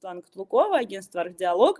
Светлана Котлукова, агентство «Архдиалог».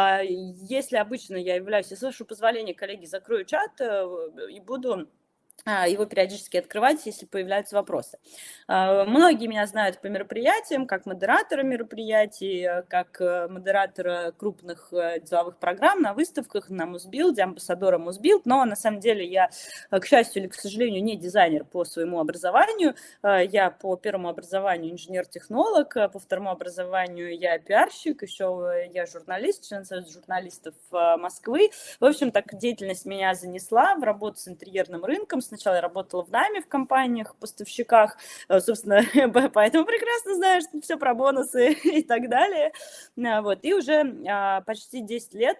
Если обычно я являюсь, с вашего позволения, коллеги, закрою чат и буду его периодически открывать, если появляются вопросы. Многие меня знают по мероприятиям, как модератора мероприятий, как модератора крупных деловых программ на выставках, на Музбилде, амбассадора Музбилд, но на самом деле я, к счастью или к сожалению, не дизайнер по своему образованию. Я по первому образованию инженер-технолог, по второму образованию я пиарщик, еще я журналист, член Союза журналистов Москвы. В общем, так деятельность меня занесла в работу с интерьерным рынком. Сначала я работала в найме в компаниях, поставщиках, собственно, поэтому прекрасно знаю, что все про бонусы и так далее. Вот. И уже почти 10 лет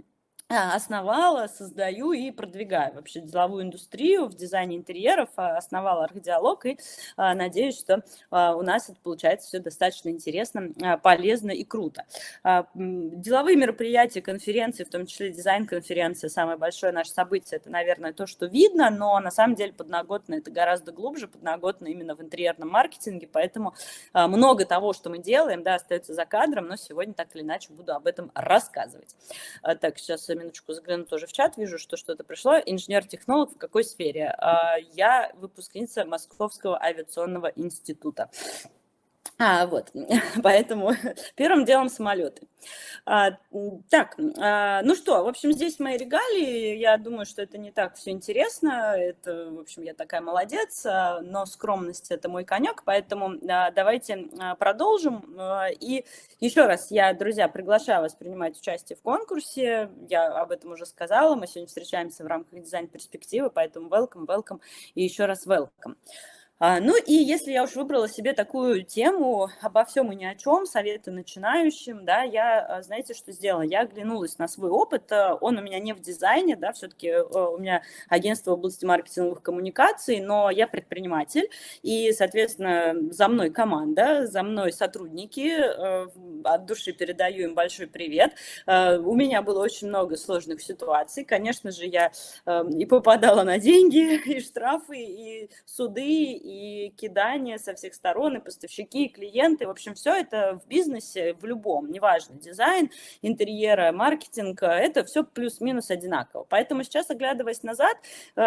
основала, создаю и продвигаю вообще деловую индустрию в дизайне интерьеров, основала «Архдиалог» и надеюсь, что у нас это получается все достаточно интересно, полезно и круто. Деловые мероприятия, конференции, в том числе дизайн-конференция, самое большое наше событие, это, наверное, то, что видно, но на самом деле подноготно это гораздо глубже, подноготно именно в интерьерном маркетинге, поэтому много того, что мы делаем, да, остается за кадром, но сегодня так или иначе буду об этом рассказывать. Так, сейчас минуточку загляну тоже в чат, вижу, что что-то пришло. Инженер-технолог в какой сфере? Я выпускница Московского авиационного института. Вот, поэтому первым делом самолеты. Так, ну что, в общем, здесь мои регалии, я думаю, что это не так все интересно, это, в общем, я такая молодец, но скромность – это мой конек, поэтому давайте продолжим. И еще раз, я, друзья, приглашаю вас принимать участие в конкурсе, я об этом уже сказала, мы сегодня встречаемся в рамках дизайн-перспективы, поэтому welcome и еще раз welcome. Ну и если я уж выбрала себе такую тему обо всем и ни о чем, советы начинающим, да, я, знаете, что сделала? Я оглянулась на свой опыт, он у меня не в дизайне, да, все-таки у меня агентство в области маркетинговых коммуникаций, но я предприниматель, и, соответственно, за мной команда, за мной сотрудники, от души передаю им большой привет. У меня было очень много сложных ситуаций, конечно же, я и попадала на деньги, и штрафы, и суды, и кидание со всех сторон, и поставщики, и клиенты. В общем, все это в бизнесе, в любом, неважно, дизайн, интерьера, маркетинг, это все плюс-минус одинаково. Поэтому сейчас, оглядываясь назад,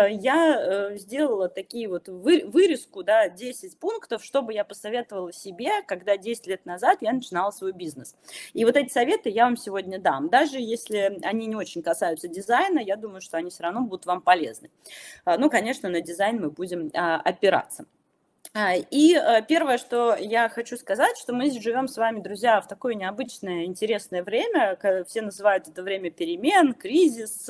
я сделала такие вот вырезку, да, 10 пунктов, чтобы я посоветовала себе, когда 10 лет назад я начинала свой бизнес. И вот эти советы я вам сегодня дам. Даже если они не очень касаются дизайна, я думаю, что они все равно будут вам полезны. Ну, конечно, на дизайн мы будем опираться. И первое, что я хочу сказать, что мы живем с вами, друзья, в такое необычное, интересное время. Все называют это время перемен, кризис,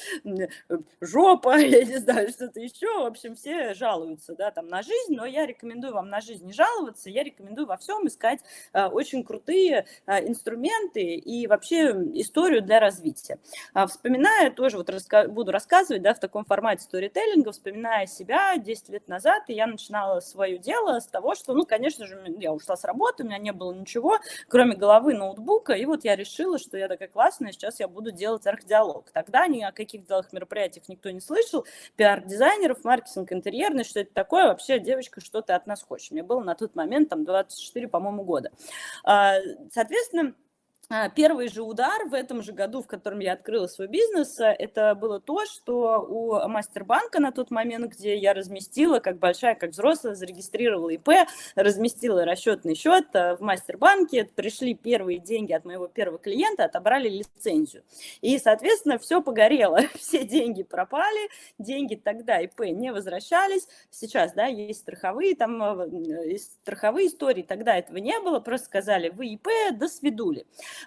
жопа, я не знаю, что-то еще. В общем, все жалуются, да, там, на жизнь, но я рекомендую вам на жизнь не жаловаться, я рекомендую во всем искать очень крутые инструменты и вообще историю для развития. Вспоминая, тоже вот буду рассказывать, да, в таком формате сторителлинга, вспоминая себя 10 лет назад, и я начинала свое дело с того, что, ну, конечно же, я ушла с работы, у меня не было ничего, кроме головы, ноутбука, и вот я решила, что я такая классная, сейчас я буду делать архдиалог. Тогда ни о каких деловых мероприятиях никто не слышал, пиар-дизайнеров, маркетинг интерьерный, что это такое, вообще, девочка, что ты от нас хочешь? Мне было на тот момент там 24, по-моему, года. Соответственно, первый же удар в этом же году, в котором я открыла свой бизнес, это было то, что у Мастербанка на тот момент, где я разместила, как большая, как взрослая, зарегистрировала ИП, разместила расчетный счет в Мастербанке, пришли первые деньги от моего первого клиента, отобрали лицензию. И, соответственно, все погорело, все деньги пропали, деньги тогда ИП не возвращались. Сейчас, да, есть страховые, там, страховые истории, тогда этого не было, просто сказали, вы ИП, до свидули.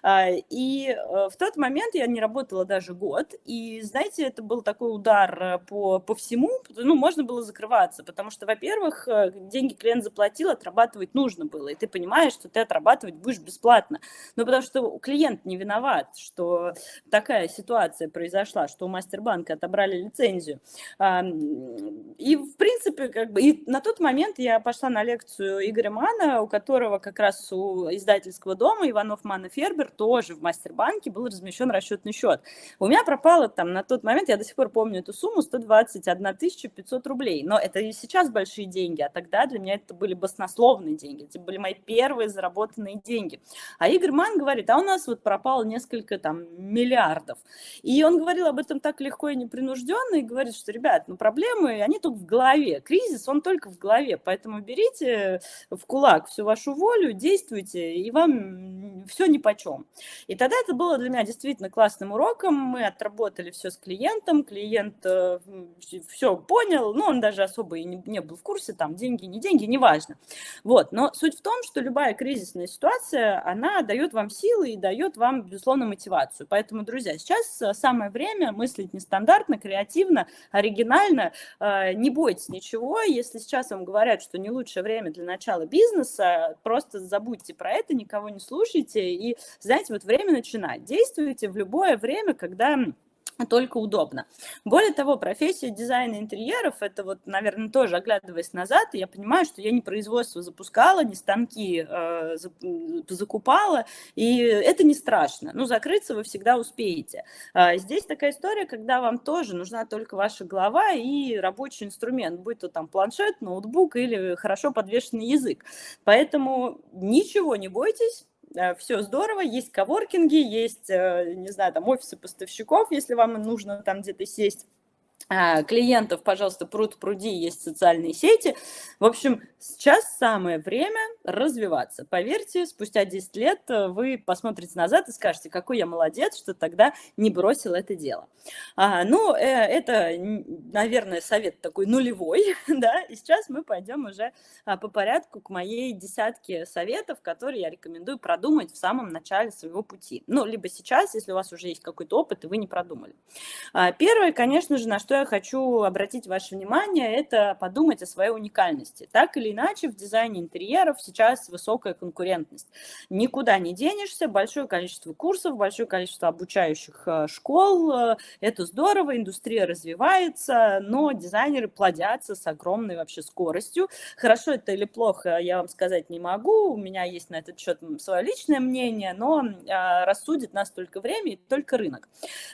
И в тот момент я не работала даже год, и, знаете, это был такой удар по всему, ну, можно было закрываться, потому что, во-первых, деньги клиент заплатил, отрабатывать нужно было, и ты понимаешь, что ты отрабатывать будешь бесплатно, но потому что клиент не виноват, что такая ситуация произошла, что у Мастербанка отобрали лицензию. И, в принципе, как бы, и на тот момент я пошла на лекцию Игоря Мана, у которого как раз у издательского дома Иванов, Ман и Фербер номер тоже в Мастербанке был размещен расчетный счет. У меня пропало там на тот момент, я до сих пор помню эту сумму, 121 500 рублей. Но это и сейчас большие деньги, а тогда для меня это были баснословные деньги. Это были мои первые заработанные деньги. А Игорь Манн говорит, а у нас вот пропало несколько там миллиардов. И он говорил об этом так легко и непринужденно, и говорит, что, ребят, ну проблемы, они только в голове. Кризис, он только в голове. Поэтому берите в кулак всю вашу волю, действуйте, и вам все нипочем. И тогда это было для меня действительно классным уроком. Мы отработали все с клиентом, клиент все понял, но он даже особо и не был в курсе, там, деньги, не деньги, неважно. Вот, но суть в том, что любая кризисная ситуация, она дает вам силы и дает вам, безусловно, мотивацию. Поэтому, друзья, сейчас самое время мыслить нестандартно, креативно, оригинально, не бойтесь ничего. Если сейчас вам говорят, что не лучшее время для начала бизнеса, просто забудьте про это, никого не слушайте и, знаете, вот время начинать. Действуйте в любое время, когда только удобно. Более того, профессия дизайна интерьеров, это вот, наверное, тоже оглядываясь назад, я понимаю, что я не производство запускала, не станки закупала, и это не страшно. Ну, закрыться вы всегда успеете. Здесь такая история, когда вам тоже нужна только ваша голова и рабочий инструмент, будь то там планшет, ноутбук или хорошо подвешенный язык. Поэтому ничего не бойтесь. Все здорово, есть коворкинги, есть, не знаю, там офисы поставщиков, если вам нужно там где-то сесть. Клиентов, пожалуйста, пруд-пруди, есть социальные сети. В общем, сейчас самое время развиваться. Поверьте, спустя 10 лет вы посмотрите назад и скажете, какой я молодец, что тогда не бросил это дело. Это, наверное, совет такой нулевой, да, и сейчас мы пойдем уже по порядку к моей десятке советов, которые я рекомендую продумать в самом начале своего пути. Ну, либо сейчас, если у вас уже есть какой-то опыт, и вы не продумали. Первое, конечно же, на что я хочу обратить ваше внимание, это подумать о своей уникальности. Так или иначе, в дизайне интерьеров сейчас высокая конкурентность. Никуда не денешься, большое количество курсов, большое количество обучающих школ. Это здорово, индустрия развивается, но дизайнеры плодятся с огромной вообще скоростью. Хорошо это или плохо, я вам сказать не могу, у меня есть на этот счет свое личное мнение, но рассудит нас только время и только рынок.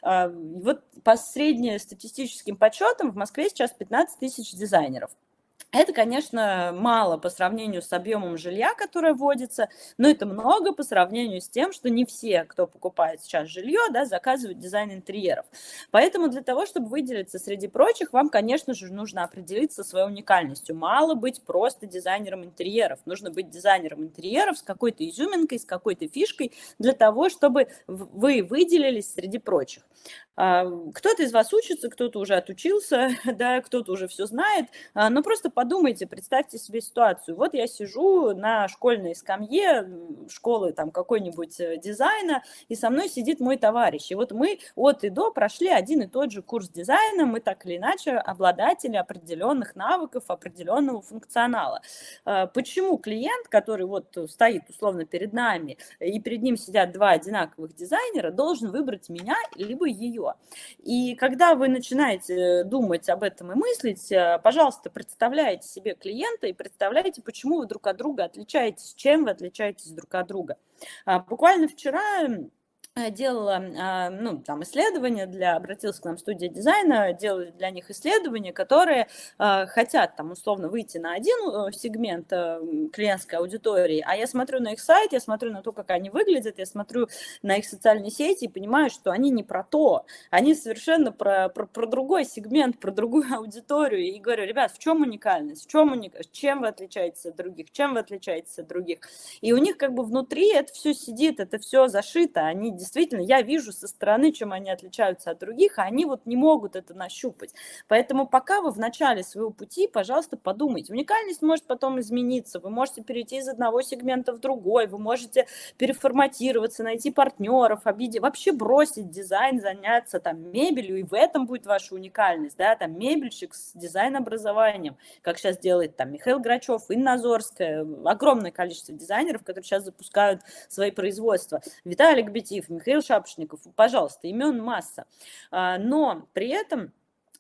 Вот по среднестатистическим подсчетам в Москве сейчас 15 тысяч дизайнеров. Это, конечно, мало по сравнению с объемом жилья, которое вводится, но это много по сравнению с тем, что не все, кто покупает сейчас жилье, да, заказывают дизайн интерьеров. Поэтому для того, чтобы выделиться среди прочих, вам, конечно же, нужно определиться своей уникальностью. Мало быть просто дизайнером интерьеров. Нужно быть дизайнером интерьеров с какой-то изюминкой, с какой-то фишкой для того, чтобы вы выделились среди прочих. Кто-то из вас учится, кто-то уже отучился, да, кто-то уже все знает, но просто подумайте, представьте себе ситуацию. Вот я сижу на школьной скамье школы там какой-нибудь дизайна, и со мной сидит мой товарищ. И вот мы от и до прошли один и тот же курс дизайна, мы так или иначе обладатели определенных навыков, определенного функционала. Почему клиент, который вот стоит условно перед нами, и перед ним сидят два одинаковых дизайнера, должен выбрать меня либо ее? И когда вы начинаете думать об этом и мыслить, пожалуйста, представляйте себе клиента и представляйте, почему вы друг от друга отличаетесь, чем вы отличаетесь друг от друга. Буквально вчера делала исследования обратилась к нам студия дизайна, делали для них исследования, которые хотят там условно выйти на один сегмент клиентской аудитории, а я смотрю на их сайт, я смотрю на то, как они выглядят, я смотрю на их социальные сети и понимаю, что они не про то, они совершенно про другой сегмент, про другую аудиторию, и говорю, ребят, в чем уникальность, чем вы отличаетесь от других, чем вы отличаетесь от других, и у них как бы внутри это все сидит, это все зашито, они действительно, я вижу со стороны, чем они отличаются от других, а они вот не могут это нащупать. Поэтому пока вы в начале своего пути, пожалуйста, подумайте. Уникальность может потом измениться, вы можете перейти из одного сегмента в другой, вы можете переформатироваться, найти партнеров, вообще бросить дизайн, заняться там мебелью, и в этом будет ваша уникальность, да, там мебельщик с дизайн-образованием, как сейчас делает там Михаил Грачев, Инна Зорская, огромное количество дизайнеров, которые сейчас запускают свои производства, Виталий Гбетиев, Михаил Шапошников, пожалуйста, имен масса. Но при этом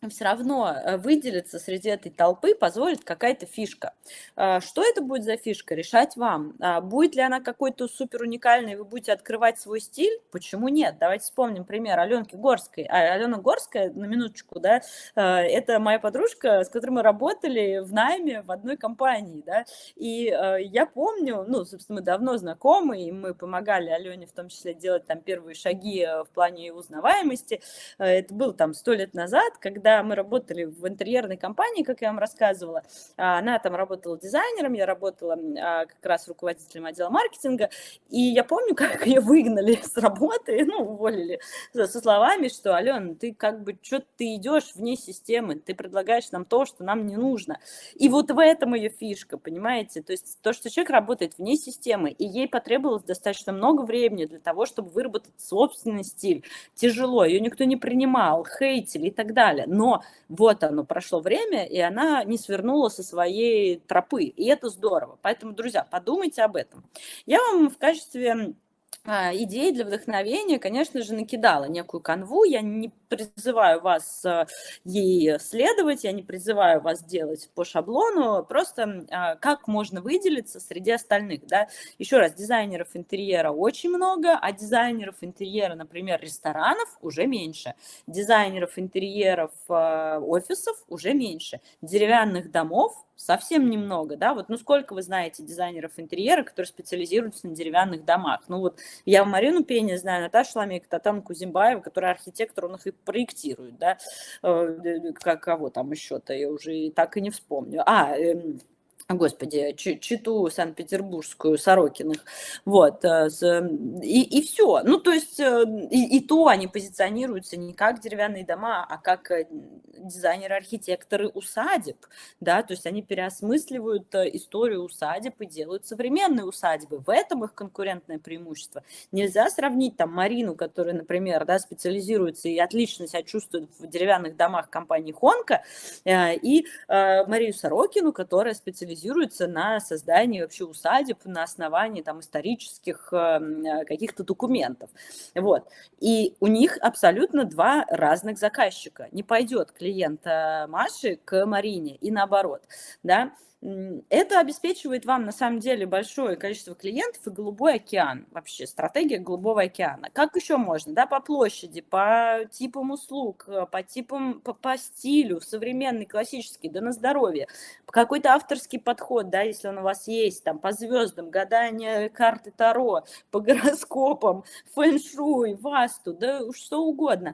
все равно выделиться среди этой толпы позволит какая-то фишка. Что это будет за фишка, решать вам. Будет ли она какой-то супер уникальной, вы будете открывать свой стиль? Почему нет? Давайте вспомним пример Аленки Горской. Алена Горская, на минуточку, да, это моя подружка, с которой мы работали в найме в одной компании, да, и я помню, ну, собственно, мы давно знакомы, и мы помогали Алене в том числе делать там первые шаги в плане узнаваемости. Это было там 100 лет назад, когда мы работали в интерьерной компании, как я вам рассказывала. Она там работала дизайнером, я работала как раз руководителем отдела маркетинга, и я помню, как ее выгнали с работы, ну, уволили со словами, что, Алена, ты как бы, что ты идешь вне системы, ты предлагаешь нам то, что нам не нужно. И вот в этом ее фишка, понимаете? То есть то, что человек работает вне системы, и ей потребовалось достаточно много времени для того, чтобы выработать собственный стиль. Тяжело, ее никто не принимал, хейтили и так далее. Но вот оно, прошло время, и она не свернула со своей тропы. И это здорово. Поэтому, друзья, подумайте об этом. Я вам в качестве идей для вдохновения, конечно же, накидала некую канву. Я не призываю вас ей следовать, я не призываю вас делать по шаблону, просто как можно выделиться среди остальных. Да? Еще раз, дизайнеров интерьера очень много, а дизайнеров интерьера, например, ресторанов уже меньше. Дизайнеров интерьеров офисов уже меньше. Деревянных домов совсем немного, да, вот, ну, сколько вы знаете дизайнеров интерьера, которые специализируются на деревянных домах, ну, вот, я Марину Пеня знаю, Наташу Ламейко, Татьяну Кузимбаеву, которая архитектор, он их и проектирует, да, кого там еще-то, я уже и так и не вспомню, Господи, Читу Санкт-Петербургскую, Сорокиных, вот, и все. Ну, то есть, и то они позиционируются не как деревянные дома, а как дизайнеры-архитекторы усадеб, да, то есть они переосмысливают историю усадеб и делают современные усадьбы. В этом их конкурентное преимущество. Нельзя сравнить там Марину, которая, например, да, специализируется и отлично себя чувствует в деревянных домах компании Хонка, и Марию Сорокину, которая специализируется на создании вообще усадеб на основании там исторических каких-то документов. Вот. И у них абсолютно два разных заказчика. Не пойдет клиент Маши к Марине и наоборот, да. Это обеспечивает вам, на самом деле, большое количество клиентов и голубой океан, вообще стратегия голубого океана. Как еще можно, да, по площади, по типам услуг, по типам, по стилю, современный, классический, да на здоровье, какой-то авторский подход, да, если он у вас есть, там, по звездам, гадание карты Таро, по гороскопам, фэн-шуй, васту, да, что угодно.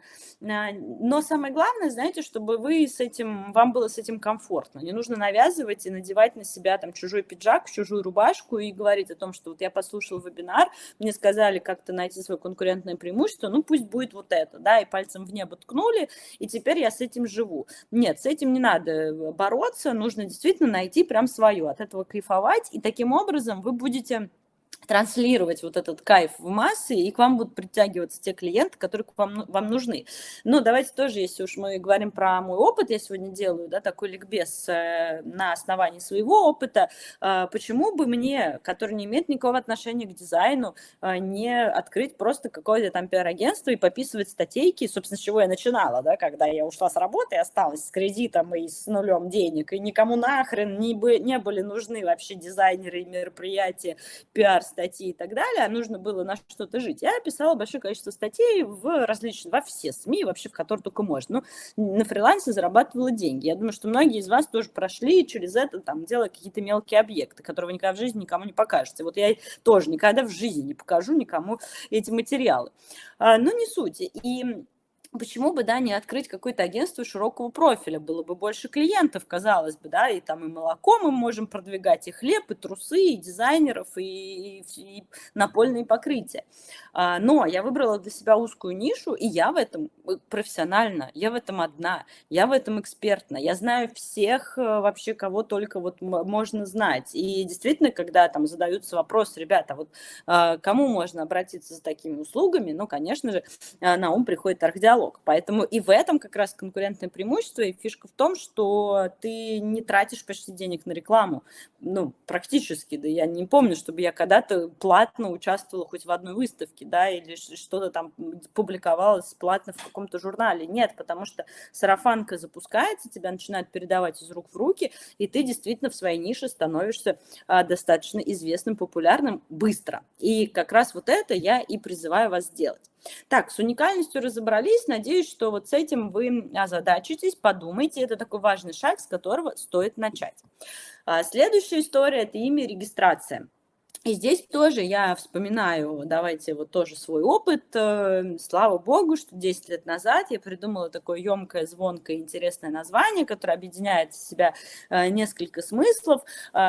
Но самое главное, знаете, чтобы вам было с этим комфортно. Не нужно навязывать и надевать на себя там чужой пиджак, чужую рубашку и говорить о том, что вот я послушал вебинар, мне сказали как-то найти свое конкурентное преимущество, ну пусть будет вот это, да, и пальцем в небо ткнули, и теперь я с этим живу. Нет, с этим не надо бороться, нужно действительно найти прям свое, от этого кайфовать, и таким образом вы будете транслировать вот этот кайф в массы, и к вам будут притягиваться те клиенты, которые вам нужны. Но давайте тоже, если уж мы говорим про мой опыт, я сегодня делаю, да, такой ликбез на основании своего опыта, почему бы мне, который не имеет никакого отношения к дизайну, не открыть просто какое-то там пиар-агентство и пописывать статейки, собственно, с чего я начинала, да, когда я ушла с работы и осталась с кредитом и с нулем денег, и никому нахрен не были нужны вообще дизайнеры и мероприятия, пиар, статьи и так далее, а нужно было на что-то жить. Я писала большое количество статей во все СМИ, вообще в которые только можно. Ну, на фрилансе зарабатывала деньги. Я думаю, что многие из вас тоже прошли через это, там, делая какие-то мелкие объекты, которые вы никогда в жизни никому не покажете. Вот я тоже никогда в жизни не покажу никому эти материалы. Но не суть. И почему бы, да, не открыть какое-то агентство широкого профиля, было бы больше клиентов, казалось бы, да, и там и молоко мы можем продвигать, и хлеб, и трусы, и дизайнеров, и напольные покрытия. Но я выбрала для себя узкую нишу, и я в этом профессионально, я в этом одна, я в этом экспертна, я знаю всех вообще, кого только вот можно знать. И действительно, когда там задаются вопросы, ребята, вот кому можно обратиться за такими услугами, ну, конечно же, на ум приходит Архдиалог. архдиалог. Поэтому и в этом как раз конкурентное преимущество, и фишка в том, что ты не тратишь почти денег на рекламу. Ну, практически, да, я не помню, чтобы я когда-то платно участвовала хоть в одной выставке, да, или что-то там публиковалось платно в каком-то журнале. Нет, потому что сарафанка запускается, тебя начинают передавать из рук в руки, и ты действительно в своей нише становишься достаточно известным, популярным быстро. И как раз вот это я и призываю вас сделать. Так, с уникальностью разобрались. Надеюсь, что вот с этим вы озадачитесь, подумайте. Это такой важный шаг, с которого стоит начать. Следующая история – это имя, регистрация. И здесь тоже я вспоминаю, давайте вот тоже свой опыт. Слава богу, что 10 лет назад я придумала такое емкое, звонкое, интересное название, которое объединяет в себя несколько смыслов,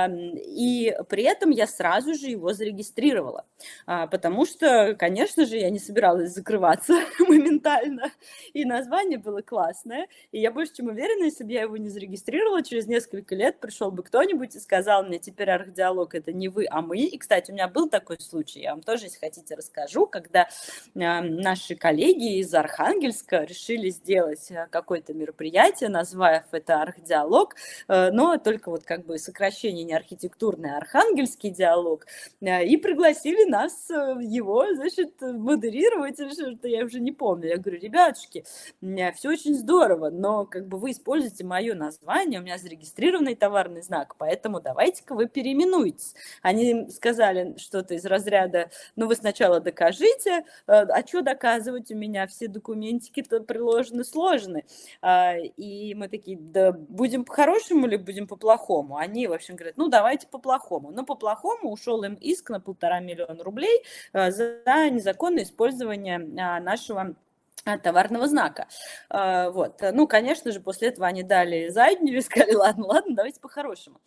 и при этом я сразу же его зарегистрировала, потому что, конечно же, я не собиралась закрываться моментально, и название было классное, и я больше чем уверена, если бы я его не зарегистрировала, через несколько лет пришел бы кто-нибудь и сказал мне: теперь архдиалог — это не вы, а мы. И, кстати, у меня был такой случай, я вам тоже, если хотите, расскажу, когда наши коллеги из Архангельска решили сделать какое-то мероприятие, назвав это архдиалог, но только вот как бы сокращение не архитектурный, а архангельский диалог, и пригласили нас его, значит, модерировать, или что-то я уже не помню. Я говорю: ребятушки, все очень здорово, но как бы вы используете мое название, у меня зарегистрированный товарный знак, поэтому давайте-ка вы переименуйтесь. Они сказали что-то из разряда: ну вы сначала докажите, а что доказывать, у меня все документики-то приложены, сложены. И мы такие: да будем по-хорошему или будем по-плохому? Они, в общем, говорят: ну давайте по-плохому. Но по-плохому ушел им иск на 1,5 миллиона рублей за незаконное использование нашего товарного знака. Вот. Ну, конечно же, после этого они дали заднюю и сказали: ладно, давайте по-хорошему.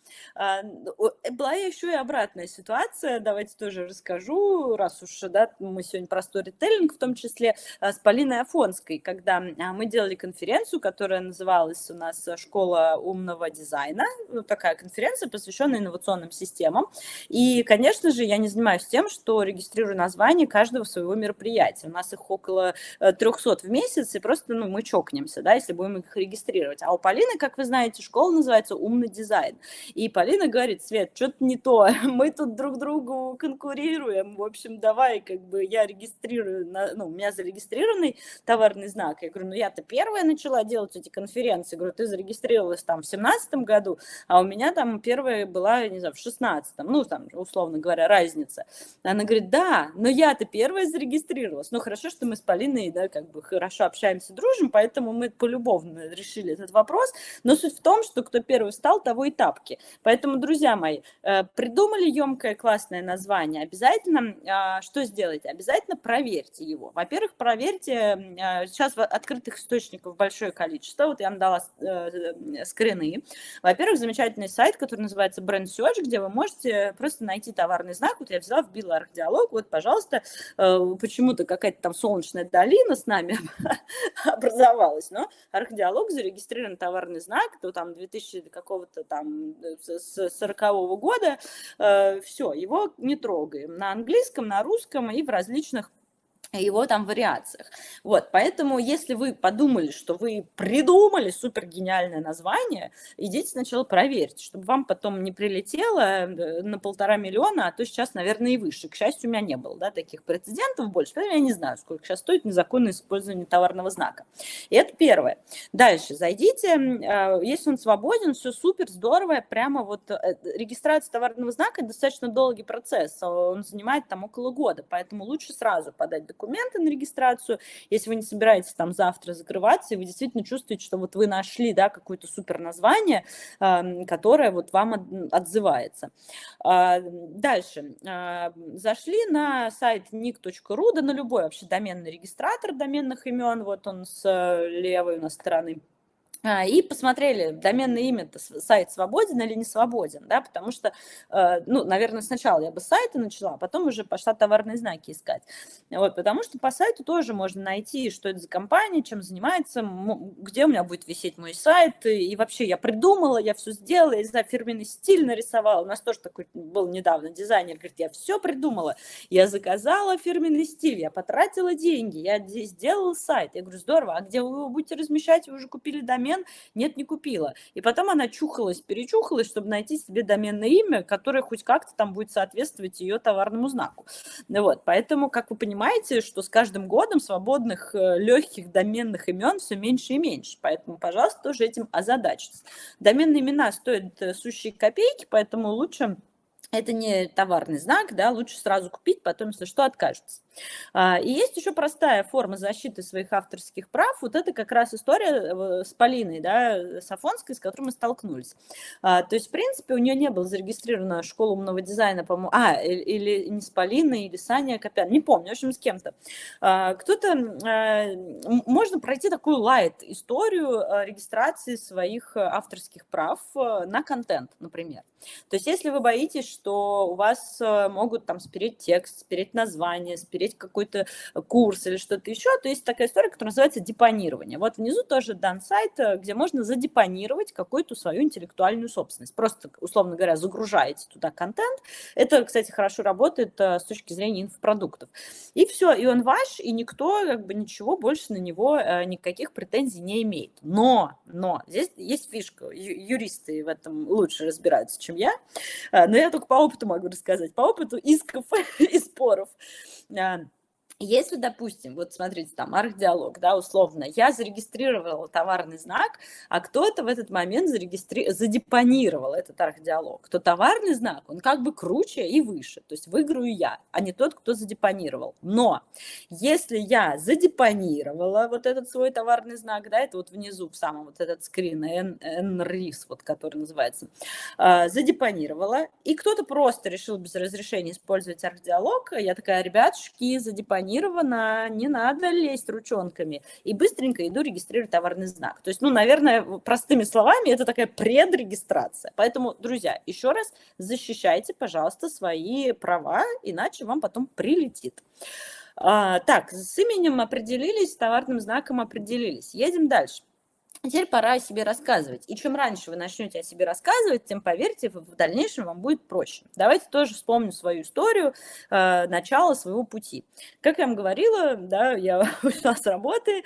Была еще и обратная ситуация, давайте тоже расскажу, раз уж, да, мы сегодня про сторителлинг в том числе, с Полиной Афонской, когда мы делали конференцию, которая называлась у нас «Школа умного дизайна», такая конференция, посвященная инновационным системам. И, конечно же, я не занимаюсь тем, что регистрирую название каждого своего мероприятия. У нас их около 300 в месяц, и просто, ну, мы чокнемся, да, если будем их регистрировать. А у Полины, как вы знаете, школа называется «Умный дизайн». И Полина говорит: Свет, что-то не то, мы тут друг другу конкурируем, в общем, давай, как бы, я регистрирую, ну, у меня зарегистрированный товарный знак. Я говорю: ну, я-то первая начала делать эти конференции. Говорю: ты зарегистрировалась там в 2017 году, а у меня там первая была, не знаю, в 2016, ну, там, условно говоря, разница. Она говорит: да, но я-то первая зарегистрировалась. Ну, хорошо, что мы с Полиной, да, как бы хорошо общаемся, дружим, поэтому мы полюбовно решили этот вопрос. Но суть в том, что кто первый встал, того и тапки. Поэтому, друзья мои, придумали емкое классное название, обязательно что сделайте? Обязательно проверьте его. Во-первых, проверьте, сейчас открытых источников большое количество, вот я вам дала скрины. Во-первых, замечательный сайт, который называется Brand Search, где вы можете просто найти товарный знак. Вот я взяла, вбила архдиалог, вот, пожалуйста, почему-то какая-то там солнечная долина с нами образовалась, но архдиалог, зарегистрирован товарный знак, то там 2000 какого-то там с 40-го года, все, его не трогаем на английском, на русском и в различных его там вариациях. Вот, поэтому, если вы подумали, что вы придумали супер гениальное название, идите сначала проверьте, чтобы вам потом не прилетело на 1,5 миллиона, а то сейчас, наверное, и выше. К счастью, у меня не было, да, таких прецедентов больше, поэтому я не знаю, сколько сейчас стоит незаконное использование товарного знака. И это первое. Дальше, зайдите, если он свободен, все супер, здорово, прямо вот регистрация товарного знака – достаточно долгий процесс, он занимает там около года, поэтому лучше сразу подать документы на регистрацию, если вы не собираетесь там завтра закрываться, и вы действительно чувствуете, что вот вы нашли, да, какое-то супер название, которое вот вам отзывается. Дальше. Зашли на сайт nick.ru, да на любой вообще доменный регистратор доменных имен, вот он с левой у нас стороны. И посмотрели, доменное имя-то, сайт свободен или не свободен, да, потому что, ну, наверное, сначала я бы с сайта начала, а потом уже пошла товарные знаки искать. Вот, потому что по сайту тоже можно найти, что это за компания, чем занимается, где у меня будет висеть мой сайт, и вообще я придумала, я все сделала, я, не знаю, фирменный стиль нарисовала. У нас тоже такой был недавно дизайнер, говорит, я все придумала, я заказала фирменный стиль, я потратила деньги, я здесь сделала сайт. Я говорю, здорово, а где вы его будете размещать, вы уже купили домен? Нет, не купила. И потом она чухалась, перечухалась, чтобы найти себе доменное имя, которое хоть как-то там будет соответствовать ее товарному знаку. Вот, поэтому, как вы понимаете, что с каждым годом свободных, легких доменных имен все меньше и меньше. Поэтому, пожалуйста, тоже этим озадачьтесь. Доменные имена стоят сущие копейки, поэтому лучше... Это не товарный знак, да, лучше сразу купить, потом, если что, откажетесь. И есть еще простая форма защиты своих авторских прав. Вот это как раз история с Полиной, да, Сафонской, с которой мы столкнулись. То есть, в принципе, у нее не была зарегистрирована школа умного дизайна, по-моему, или не с Полиной, или с Аней Акопян, не помню, в общем, с кем-то. Можно пройти такую лайт-историю регистрации своих авторских прав на контент, например. То есть, если вы боитесь, что у вас могут там спереть текст, спереть название, спереть какой-то курс или что-то еще, то есть такая история, которая называется депонирование. Вот внизу тоже дан сайт, где можно задепонировать какую-то свою интеллектуальную собственность. Просто, условно говоря, загружаете туда контент. Это, кстати, хорошо работает с точки зрения инфопродуктов. И все, и он ваш, и никто как бы ничего больше на него никаких претензий не имеет. Но здесь есть фишка, юристы в этом лучше разбираются, чем я, но я только по опыту могу рассказать, по опыту исков и споров. Если, допустим, вот смотрите, там, архдиалог, да, условно, я зарегистрировала товарный знак, а кто-то в этот момент задепонировал этот архдиалог, то товарный знак, он как бы круче и выше, то есть выиграю я, а не тот, кто задепонировал. Но если я задепонировала вот этот свой товарный знак, да, это вот внизу в самом вот этот скрин, NRIS, вот, который называется, задепонировала, и кто-то просто решил без разрешения использовать архдиалог, я такая, ребятушки, задепонирована, не надо лезть ручонками, и быстренько иду регистрировать товарный знак. То есть, ну, наверное, простыми словами, это такая предрегистрация. Поэтому, друзья, еще раз защищайте, пожалуйста, свои права, иначе вам потом прилетит. Так, с именем определились, с товарным знаком определились. Едем дальше. Теперь пора о себе рассказывать. И чем раньше вы начнете о себе рассказывать, тем, поверьте, в дальнейшем вам будет проще. Давайте тоже вспомним свою историю, начало своего пути. Как я вам говорила, да, я ушла с работы,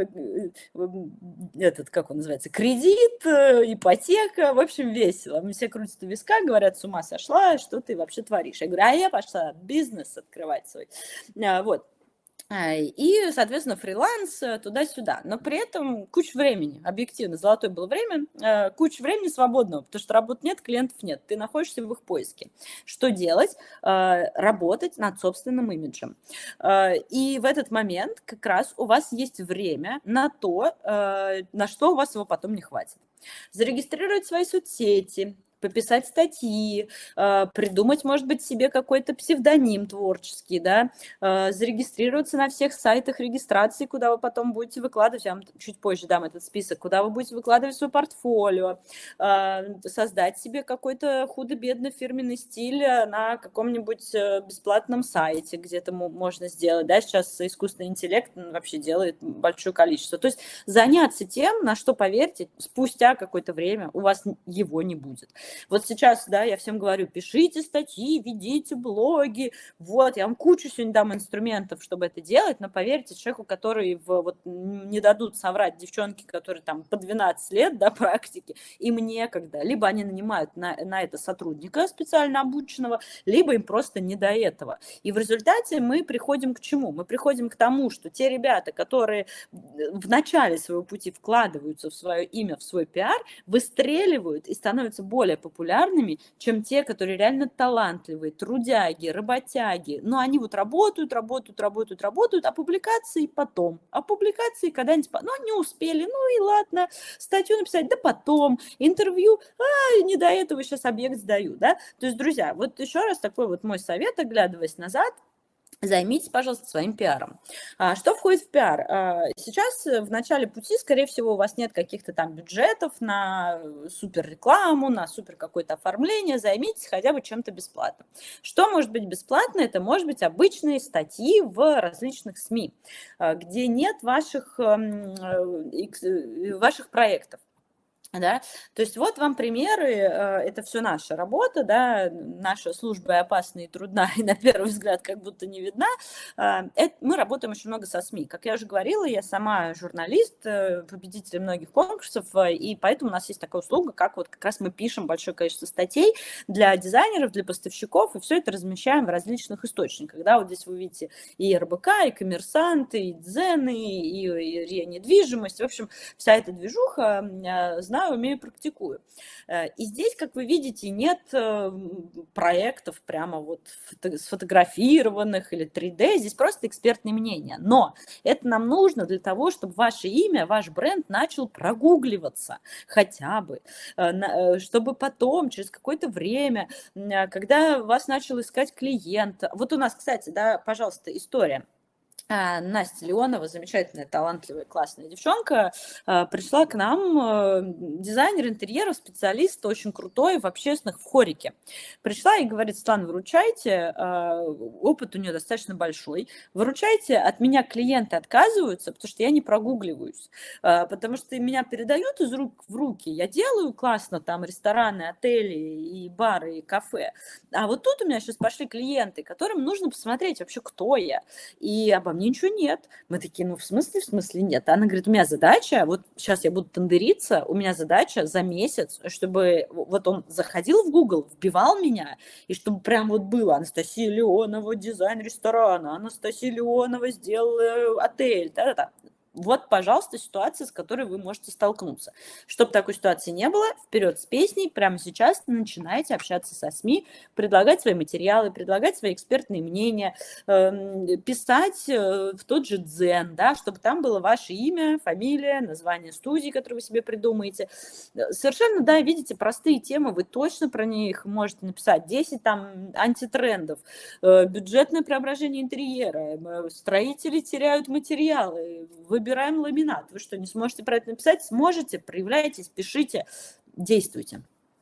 как он называется, кредит, ипотека, в общем, весело. Все крутят у виска, говорят, с ума сошла, что ты вообще творишь? Я говорю, я пошла бизнес открывать свой. Вот. И, соответственно, фриланс туда-сюда. Но при этом куча времени, объективно, золотое было время, куча времени свободного, потому что работы нет, клиентов нет, ты находишься в их поиске. Что делать? Работать над собственным имиджем. И в этот момент как раз у вас есть время на то, на что у вас его потом не хватит. Зарегистрировать свои соцсети, пописать статьи, придумать, может быть, себе какой-то псевдоним творческий, да, зарегистрироваться на всех сайтах регистрации, куда вы потом будете выкладывать, я вам чуть позже дам этот список, куда вы будете выкладывать свое портфолио, создать себе какой-то худо-бедно фирменный стиль на каком-нибудь бесплатном сайте, где это можно сделать, да, сейчас искусственный интеллект вообще делает большое количество, то есть заняться тем, на что, поверьте, спустя какое-то время у вас его не будет. Вот сейчас, да, я всем говорю, пишите статьи, ведите блоги, вот, я вам кучу сегодня дам инструментов, чтобы это делать, но поверьте, человеку, который вот не дадут соврать девчонки, которые там по 12 лет, да, практики, им некогда, либо они нанимают на это сотрудника специально обученного, либо им просто не до этого. И в результате мы приходим к чему? Мы приходим к тому, что те ребята, которые в начале своего пути вкладываются в свое имя, в свой пиар, выстреливают и становятся более популярными, чем те, которые реально талантливые, трудяги, работяги. Но они вот работают, а публикации потом. А публикации когда-нибудь, не успели, ну и ладно, статью написать, да потом, интервью, не до этого сейчас объект сдаю, да. То есть, друзья, вот еще раз такой вот мой совет, оглядываясь назад, Займитесь, пожалуйста, своим пиаром. Что входит в пиар? Сейчас в начале пути, скорее всего, у вас нет каких-то там бюджетов на супер рекламу, на супер какое-то оформление. Займитесь хотя бы чем-то бесплатным. Что может быть бесплатно? Это может быть обычные статьи в различных СМИ, где нет ваших проектов. Да? То есть вот вам примеры, это все наша работа, да, наша служба опасна и трудна, и на первый взгляд как будто не видна. Мы работаем очень много со СМИ. Как я уже говорила, я сама журналист, победитель многих конкурсов, и поэтому у нас есть такая услуга, как вот как раз мы пишем большое количество статей для дизайнеров, для поставщиков, и все это размещаем в различных источниках. Да? Вот здесь вы видите и РБК, и Коммерсант, и Дзен, и РИА Недвижимость. В общем, вся эта движуха, знаю, умею, практикую. И здесь, как вы видите, нет проектов прямо вот сфотографированных или 3D, здесь просто экспертные мнения. Но это нам нужно для того, чтобы ваше имя, ваш бренд начал прогугливаться хотя бы, чтобы потом, через какое-то время, когда вас начал искать клиент. Вот у нас, кстати, да, пожалуйста, история. Настя Леонова, замечательная, талантливая, классная девчонка, пришла к нам, дизайнер интерьеров, специалист, очень крутой, в общественных, в хорике. Пришла и говорит: Светлана, выручайте, опыт у нее достаточно большой, выручайте, от меня клиенты отказываются, потому что я не прогугливаюсь, потому что меня передают из рук в руки, я делаю классно там рестораны, отели и бары, и кафе, а вот тут у меня сейчас пошли клиенты, которым нужно посмотреть вообще, кто я, и обо мне ничего нет. Мы такие: ну, в смысле нет? Она говорит: у меня задача, вот сейчас я буду тендериться, у меня задача за месяц, чтобы вот он заходил в Google, вбивал меня, и чтобы прям вот было: Анастасия Леонова, дизайн ресторана, Анастасия Леонова сделала отель, да-да-да. Вот, пожалуйста, ситуация, с которой вы можете столкнуться. Чтобы такой ситуации не было, вперед с песней, прямо сейчас начинайте общаться со СМИ, предлагать свои материалы, предлагать свои экспертные мнения, писать в тот же Дзен, да, чтобы там было ваше имя, фамилия, название студии, которую вы себе придумаете. Совершенно, да, видите, простые темы, вы точно про них можете написать. 10 там антитрендов, бюджетное преображение интерьера, строители теряют материалы, выбираем ламинат. Вы что, не сможете про это написать? Сможете, проявляйтесь, пишите, действуйте.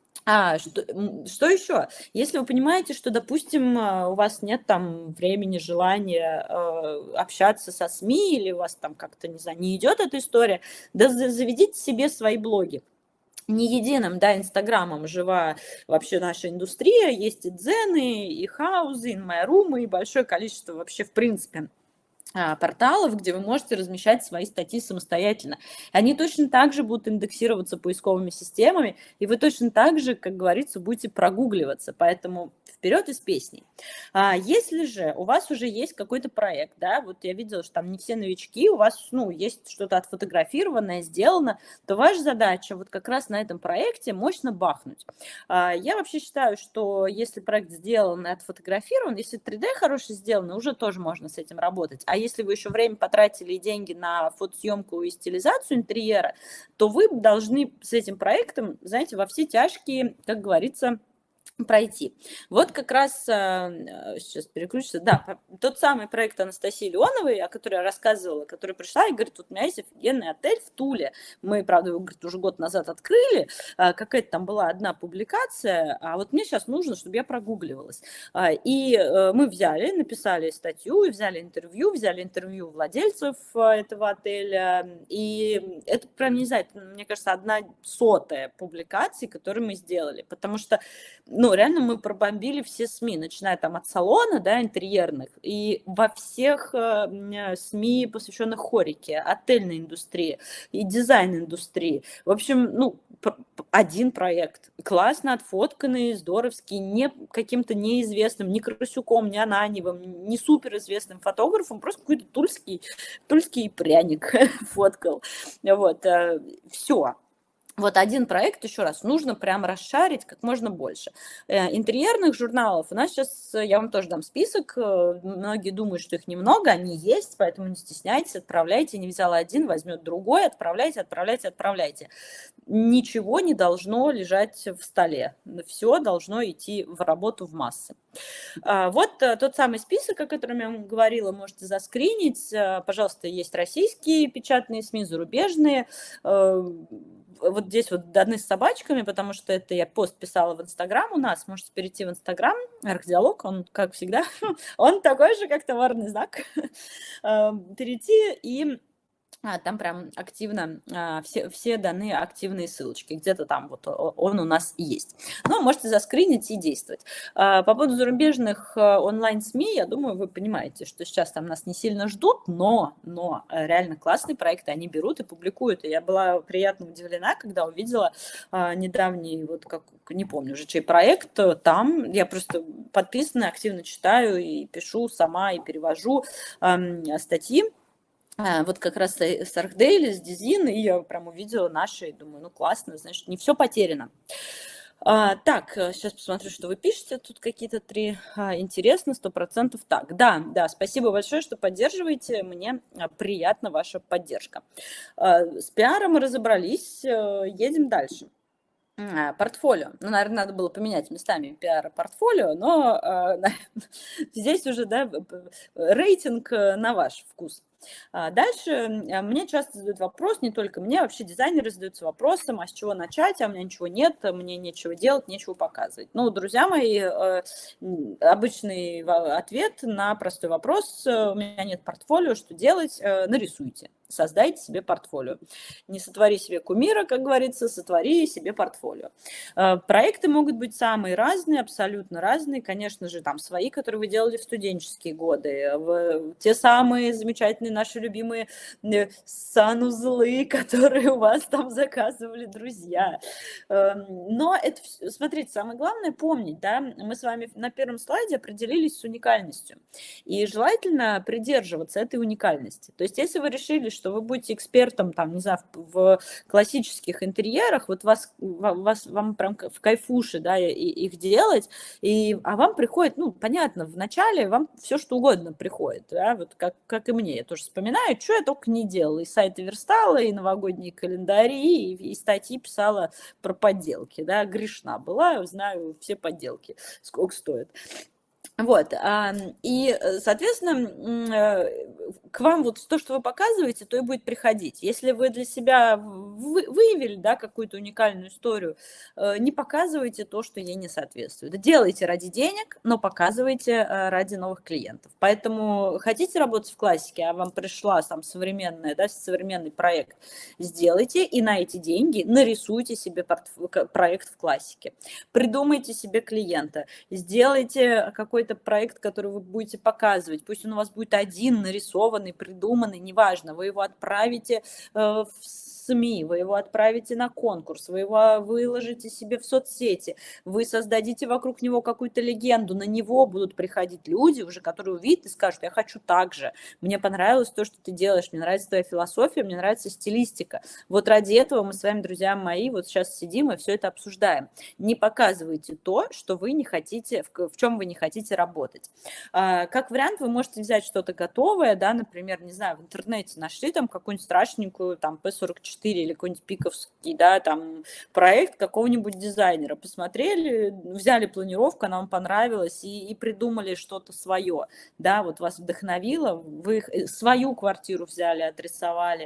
Что еще? Если вы понимаете, что, допустим, у вас нет там времени, желания общаться со СМИ, или у вас там как-то, не знаю, не идет эта история, да заведите себе свои блоги. Не единым, да, инстаграмом жива вообще наша индустрия, есть и дзены, и хаузы, и майрумы, и большое количество вообще, в принципе, порталов, где вы можете размещать свои статьи самостоятельно. Они точно так же будут индексироваться поисковыми системами, и вы точно так же, как говорится, будете прогугливаться. Поэтому вперед из песней. Если же у вас уже есть какой-то проект, да, вот я видела, что там не все новички, у вас, ну, есть что-то отфотографированное, сделано, то ваша задача вот как раз на этом проекте мощно бахнуть. Я вообще считаю, что если проект сделан и отфотографирован, если 3D хорошо сделано, уже тоже можно с этим работать. А если вы еще время потратили и деньги на фотосъемку и стилизацию интерьера, то вы должны с этим проектом, знаете, во все тяжкие, как говорится, пройти. Вот как раз, сейчас переключится, да, тот самый проект Анастасии Леоновой, о которой я рассказывала, которая пришла и говорит: вот у меня есть офигенный отель в Туле, мы, правда, его, говорит, уже год назад открыли, какая-то там была одна публикация, а вот мне сейчас нужно, чтобы я прогугливалась. И мы взяли, написали статью, и взяли интервью владельцев этого отеля, и это прям, не знаю, мне кажется, 1/100 публикации, которую мы сделали, потому что, ну, реально мы пробомбили все СМИ, начиная там от салона, да, интерьерных, и во всех СМИ, посвященных хорике, отельной индустрии и дизайн-индустрии. В общем, ну, один проект, классно отфотканный, здоровский, не каким-то неизвестным, ни Красюком, ни Ананьевым, не суперизвестным фотографом, просто какой-то тульский пряник фоткал. Вот, все. Вот один проект, еще раз, нужно прям расшарить как можно больше. Интерьерных журналов у нас сейчас, я вам тоже дам список, многие думают, что их немного, они есть, поэтому не стесняйтесь, отправляйте, не взяла один, возьмет другой, отправляйте. Ничего не должно лежать в столе, все должно идти в работу в массы. Вот тот самый список, о котором я вам говорила, можете заскринить. Пожалуйста, есть российские печатные СМИ, зарубежные. Вот здесь вот даны с собачками, потому что это я пост писала в Инстаграм у нас. Можете перейти в Инстаграм, Архдиалог, он, как всегда, он такой же, как товарный знак. Перейти и... там прям активно, все даны активные ссылочки, где-то там вот он у нас и есть. Но можете заскринить и действовать. По поводу зарубежных онлайн-СМИ, я думаю, вы понимаете, что сейчас там нас не сильно ждут, но реально классные проекты они берут и публикуют. И я была приятно удивлена, когда увидела недавний, вот как, не помню уже, чей проект, там я просто подписана, активно читаю и пишу сама, и перевожу статьи. Вот как раз с Архдейли, с Дизин, и я прям увидела наши, и думаю, ну классно, значит, не все потеряно. Так, сейчас посмотрю, что вы пишете, тут какие-то 3, интересно, 100%. Так, да, спасибо большое, что поддерживаете, мне приятна ваша поддержка. С пиаром мы разобрались, едем дальше. Портфолио. Ну, наверное, надо было поменять местами пиар и портфолио, но здесь уже, да, рейтинг на ваш вкус. Дальше мне часто задают вопрос, не только мне, вообще дизайнеры задаются вопросом, а с чего начать, а у меня ничего нет, мне нечего делать, нечего показывать. Ну, друзья мои, обычный ответ на простой вопрос, у меня нет портфолио, что делать, нарисуйте. Создайте себе портфолио. Не сотвори себе кумира, как говорится, сотвори себе портфолио. Проекты могут быть самые разные, абсолютно разные. Конечно же, там свои, которые вы делали в студенческие годы, те самые замечательные наши любимые санузлы, которые у вас там заказывали друзья. Но это, смотрите, самое главное помнить, да, мы с вами на первом слайде определились с уникальностью. И желательно придерживаться этой уникальности. То есть, если вы решили, что вы будете экспертом, там, не знаю, в классических интерьерах, вот вам прям в кайфуше, да, их делать, а вам приходит, ну, понятно, вначале вам все что угодно приходит, да, вот как и мне, я тоже вспоминаю, что я только не делала, и сайты верстала, и новогодние календари, и статьи писала про подделки, да, грешна была, знаю все подделки, сколько стоит. Вот, и, соответственно, к вам вот то, что вы показываете, то и будет приходить. Если вы для себя выявили, да, какую-то уникальную историю, не показывайте то, что ей не соответствует. Делайте ради денег, но показывайте ради новых клиентов. Поэтому хотите работать в классике, а вам пришла там современная, да, современный проект, сделайте и на эти деньги нарисуйте себе проект в классике. Придумайте себе клиента, сделайте какой-то проект, который вы будете показывать. Пусть он у вас будет один, нарисованный, придуманный, неважно. Вы его отправите в СМИ, вы его отправите на конкурс, вы его выложите себе в соцсети, вы создадите вокруг него какую-то легенду, на него будут приходить люди уже, которые увидят и скажут, я хочу так же, мне понравилось то, что ты делаешь, мне нравится твоя философия, мне нравится стилистика. Вот ради этого мы с вами, друзья мои, вот сейчас сидим и все это обсуждаем. Не показывайте то, что вы не хотите, в чем вы не хотите работать. Как вариант, вы можете взять что-то готовое, да, например, не знаю, в интернете нашли там какую-нибудь страшненькую там P44 или какой-нибудь пиковский, да, там проект какого-нибудь дизайнера, посмотрели, взяли планировку, она вам понравилась и придумали что-то свое, да, вот вас вдохновило, вы свою квартиру взяли, отрисовали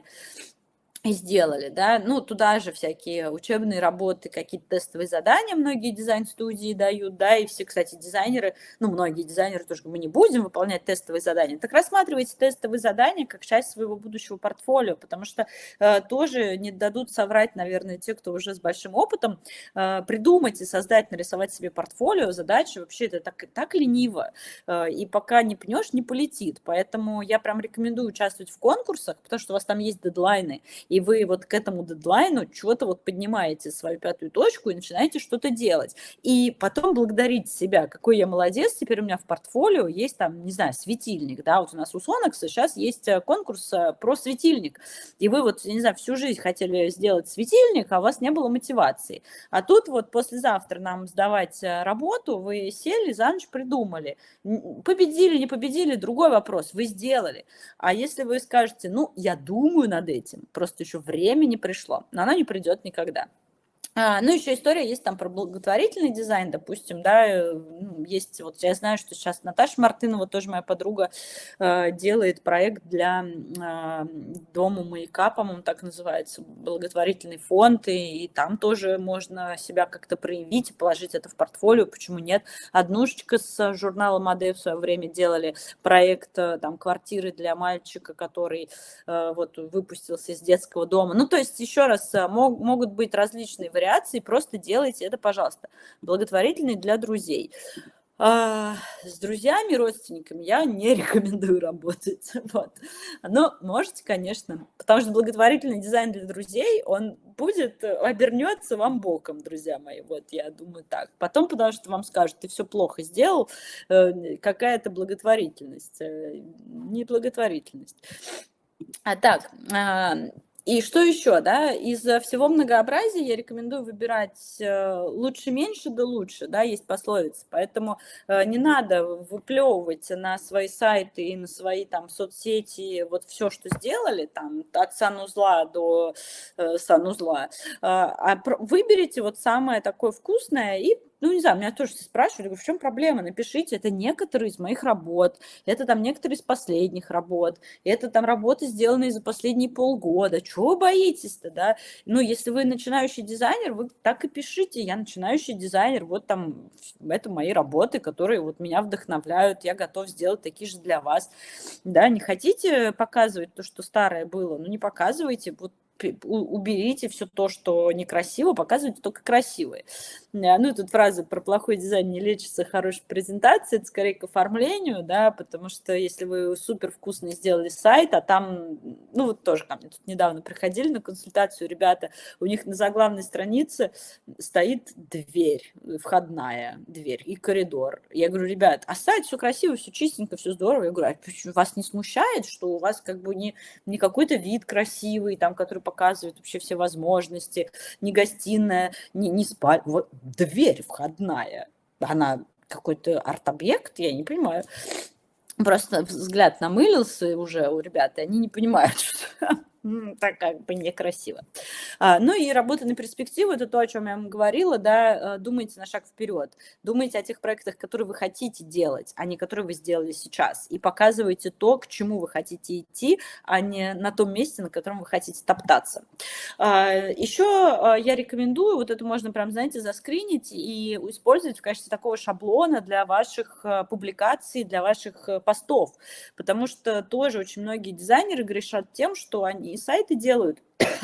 и сделали, да, ну, туда же всякие учебные работы, какие-то тестовые задания многие дизайн-студии дают, да, и все, кстати, дизайнеры, ну, многие дизайнеры тоже, мы не будем выполнять тестовые задания, так рассматривайте тестовые задания как часть своего будущего портфолио, потому что тоже не дадут соврать, наверное, те, кто уже с большим опытом, придумать и создать, нарисовать себе портфолио, задача вообще это так лениво, и пока не пнешь, не полетит, поэтому я прям рекомендую участвовать в конкурсах, потому что у вас там есть дедлайны, и вы вот к этому дедлайну чего-то вот поднимаете свою пятую точку и начинаете что-то делать. И потом благодарите себя, какой я молодец, теперь у меня в портфолио есть там, не знаю, светильник, да, вот у нас у Sonax сейчас есть конкурс про светильник, и вы вот, я не знаю, всю жизнь хотели сделать светильник, а у вас не было мотивации. А тут вот послезавтра нам сдавать работу, вы сели, за ночь придумали. Победили, не победили, другой вопрос, вы сделали. А если вы скажете, ну, я думаю над этим, просто еще время не пришло, но оно не придет никогда. Ну, еще история есть там про благотворительный дизайн, допустим, да, есть, вот я знаю, что сейчас Наташа Мартынова, тоже моя подруга, делает проект для Дома маяка, по-моему, так называется, благотворительный фонд, и там тоже можно себя как-то проявить и положить это в портфолио, почему нет. Однушечка с журналом «Аде» в свое время делали проект там квартиры для мальчика, который вот выпустился из детского дома. Ну, то есть, еще раз, могут быть различные вариации, просто делайте это, пожалуйста. Благотворительный для друзей. С друзьями, родственниками я не рекомендую работать. Вот. Но можете, конечно, потому что благотворительный дизайн для друзей, он обернется вам боком, друзья мои. Вот я думаю так. Потом, потому что вам скажут, ты все плохо сделал, какая-то благотворительность. Не благотворительность. Так, и что еще, да, из всего многообразия я рекомендую выбирать лучше меньше, да лучше, да, есть пословица, поэтому не надо выплевывать на свои сайты и на свои там соцсети вот все, что сделали, там от санузла до санузла, выберите вот самое такое вкусное и, ну, не знаю, меня тоже спрашивали, говорю, в чем проблема, напишите, это некоторые из моих работ, это там некоторые из последних работ, это там работы, сделанные за последние полгода. Чего вы боитесь-то, да? Ну, если вы начинающий дизайнер, вы так и пишите, я начинающий дизайнер, вот там, это мои работы, которые вот меня вдохновляют, я готов сделать такие же для вас. Да, не хотите показывать то, что старое было, ну, не показывайте, вот уберите все то, что некрасиво, показывайте только красивое. Ну, тут фраза про плохой дизайн не лечится хорошей презентацией, это скорее к оформлению, да, потому что если вы супер вкусно сделали сайт, а там, ну, вот тоже ко мне тут недавно приходили на консультацию ребята, у них на заглавной странице стоит дверь, входная дверь и коридор. Я говорю, ребят, а сайт все красиво, все чистенько, все здорово. Я говорю, а вас не смущает, что у вас как бы не какой-то вид красивый, там, который показывает вообще все возможности, не гостиная, не спальня, вот дверь входная, она какой-то арт-объект, я не понимаю. Просто взгляд намылился уже у ребят, и они не понимают, что так как бы некрасиво. Ну и работа на перспективу, это то, о чем я вам говорила, да, думайте на шаг вперед, думайте о тех проектах, которые вы хотите делать, а не которые вы сделали сейчас, и показывайте то, к чему вы хотите идти, а не на том месте, на котором вы хотите топтаться. Еще я рекомендую, вот это можно прям, знаете, заскринить и использовать в качестве такого шаблона для ваших публикаций, для ваших постов, потому что тоже очень многие дизайнеры грешат тем, что они сайты делают,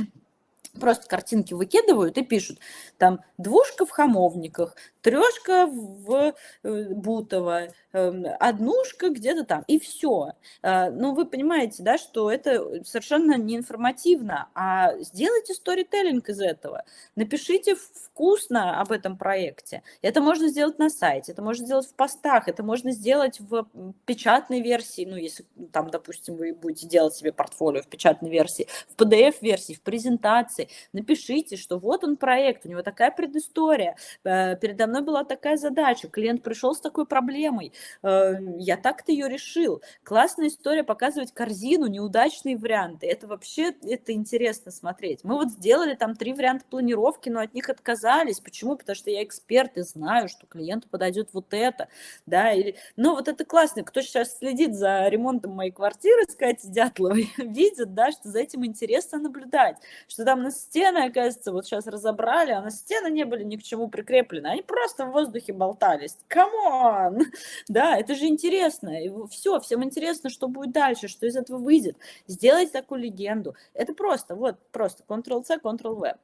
просто картинки выкидывают и пишут, там, двушка в Хамовниках, трешка в Бутово, однушка где-то там, и все. Ну, вы понимаете, да, что это совершенно не информативно, а сделайте сторителлинг из этого, напишите вкусно об этом проекте. Это можно сделать на сайте, это можно сделать в постах, это можно сделать в печатной версии, ну, если там, допустим, вы будете делать себе портфолио в печатной версии, в PDF-версии, в презентации, напишите, что вот он проект, у него такая предыстория, передо мной была такая задача, клиент пришел с такой проблемой, я так-то ее решил. Классная история показывать корзину, неудачные варианты, это вообще, это интересно смотреть. Мы вот сделали там 3 варианта планировки, но от них отказались. Почему? Потому что я эксперт и знаю, что клиенту подойдет вот это, да, или... Но вот это классно, кто сейчас следит за ремонтом моей квартиры с Катей Дятловой, видит, да, что за этим интересно наблюдать, что там на стены, оказывается, вот сейчас разобрали, а на стены не были ни к чему прикреплены, они просто в воздухе болтались. Камон! Да, это же интересно. И все, всем интересно, что будет дальше, что из этого выйдет. Сделайте такую легенду. Это просто, вот, просто Ctrl-C, Ctrl-V.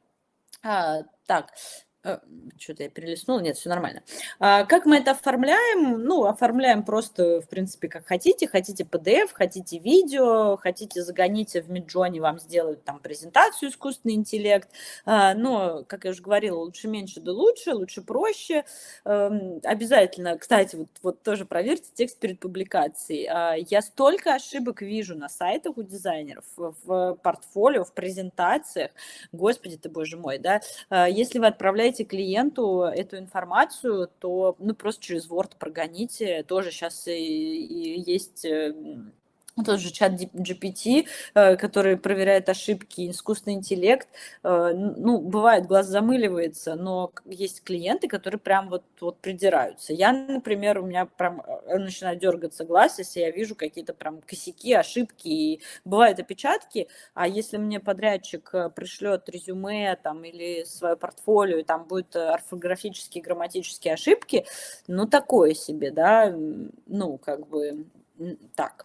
Так, что-то я перелистнула, нет, все нормально. Как мы это оформляем? Ну, оформляем просто, в принципе, как хотите. Хотите PDF, хотите видео, хотите загоните в Midjourney, вам сделают там презентацию искусственный интеллект. Но, как я уже говорила, лучше меньше, да лучше, лучше проще. Обязательно, кстати, вот тоже проверьте текст перед публикацией. Я столько ошибок вижу на сайтах у дизайнеров, в портфолио, в презентациях. Господи ты, боже мой, да. Если вы отправляете клиенту эту информацию, то ну, просто через Word прогоните. Тоже сейчас и есть тот же чат GPT, который проверяет ошибки, искусственный интеллект. Ну, бывает, глаз замыливается, но есть клиенты, которые прям вот придираются. Я, например, у меня прям начинает дергаться глаз, если я вижу какие-то прям косяки, ошибки. И бывают опечатки, а если мне подрядчик пришлет резюме там, или свое портфолио, и там будут орфографические, грамматические ошибки, ну, такое себе, да, ну, как бы так.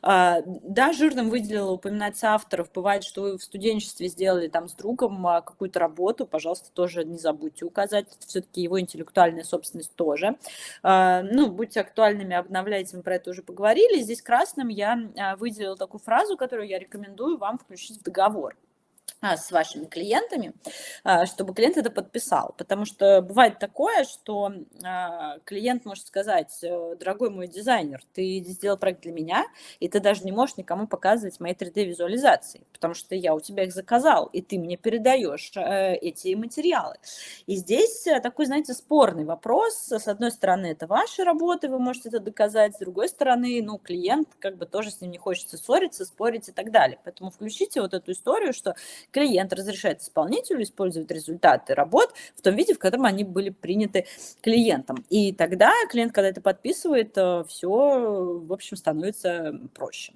Да, жирным выделила упоминать соавторов. Бывает, что вы в студенчестве сделали там с другом какую-то работу, пожалуйста, тоже не забудьте указать. Все-таки его интеллектуальная собственность тоже. Ну, будьте актуальными, обновляйте, мы про это уже поговорили. Здесь красным я выделила такую фразу, которую я рекомендую вам включить в договор с вашими клиентами, чтобы клиент это подписал. Потому что бывает такое, что клиент может сказать: дорогой мой дизайнер, ты сделал проект для меня, и ты даже не можешь никому показывать мои 3D-визуализации, потому что я у тебя их заказал, и ты мне передаешь эти материалы. И здесь такой, знаете, спорный вопрос. С одной стороны, это ваши работы, вы можете это доказать, с другой стороны, ну, клиент, как бы тоже с ним не хочется ссориться, спорить и так далее. Поэтому включите вот эту историю, что клиент разрешает исполнителю использовать результаты работ в том виде, в котором они были приняты клиентом. И тогда клиент, когда это подписывает, все, в общем, становится проще.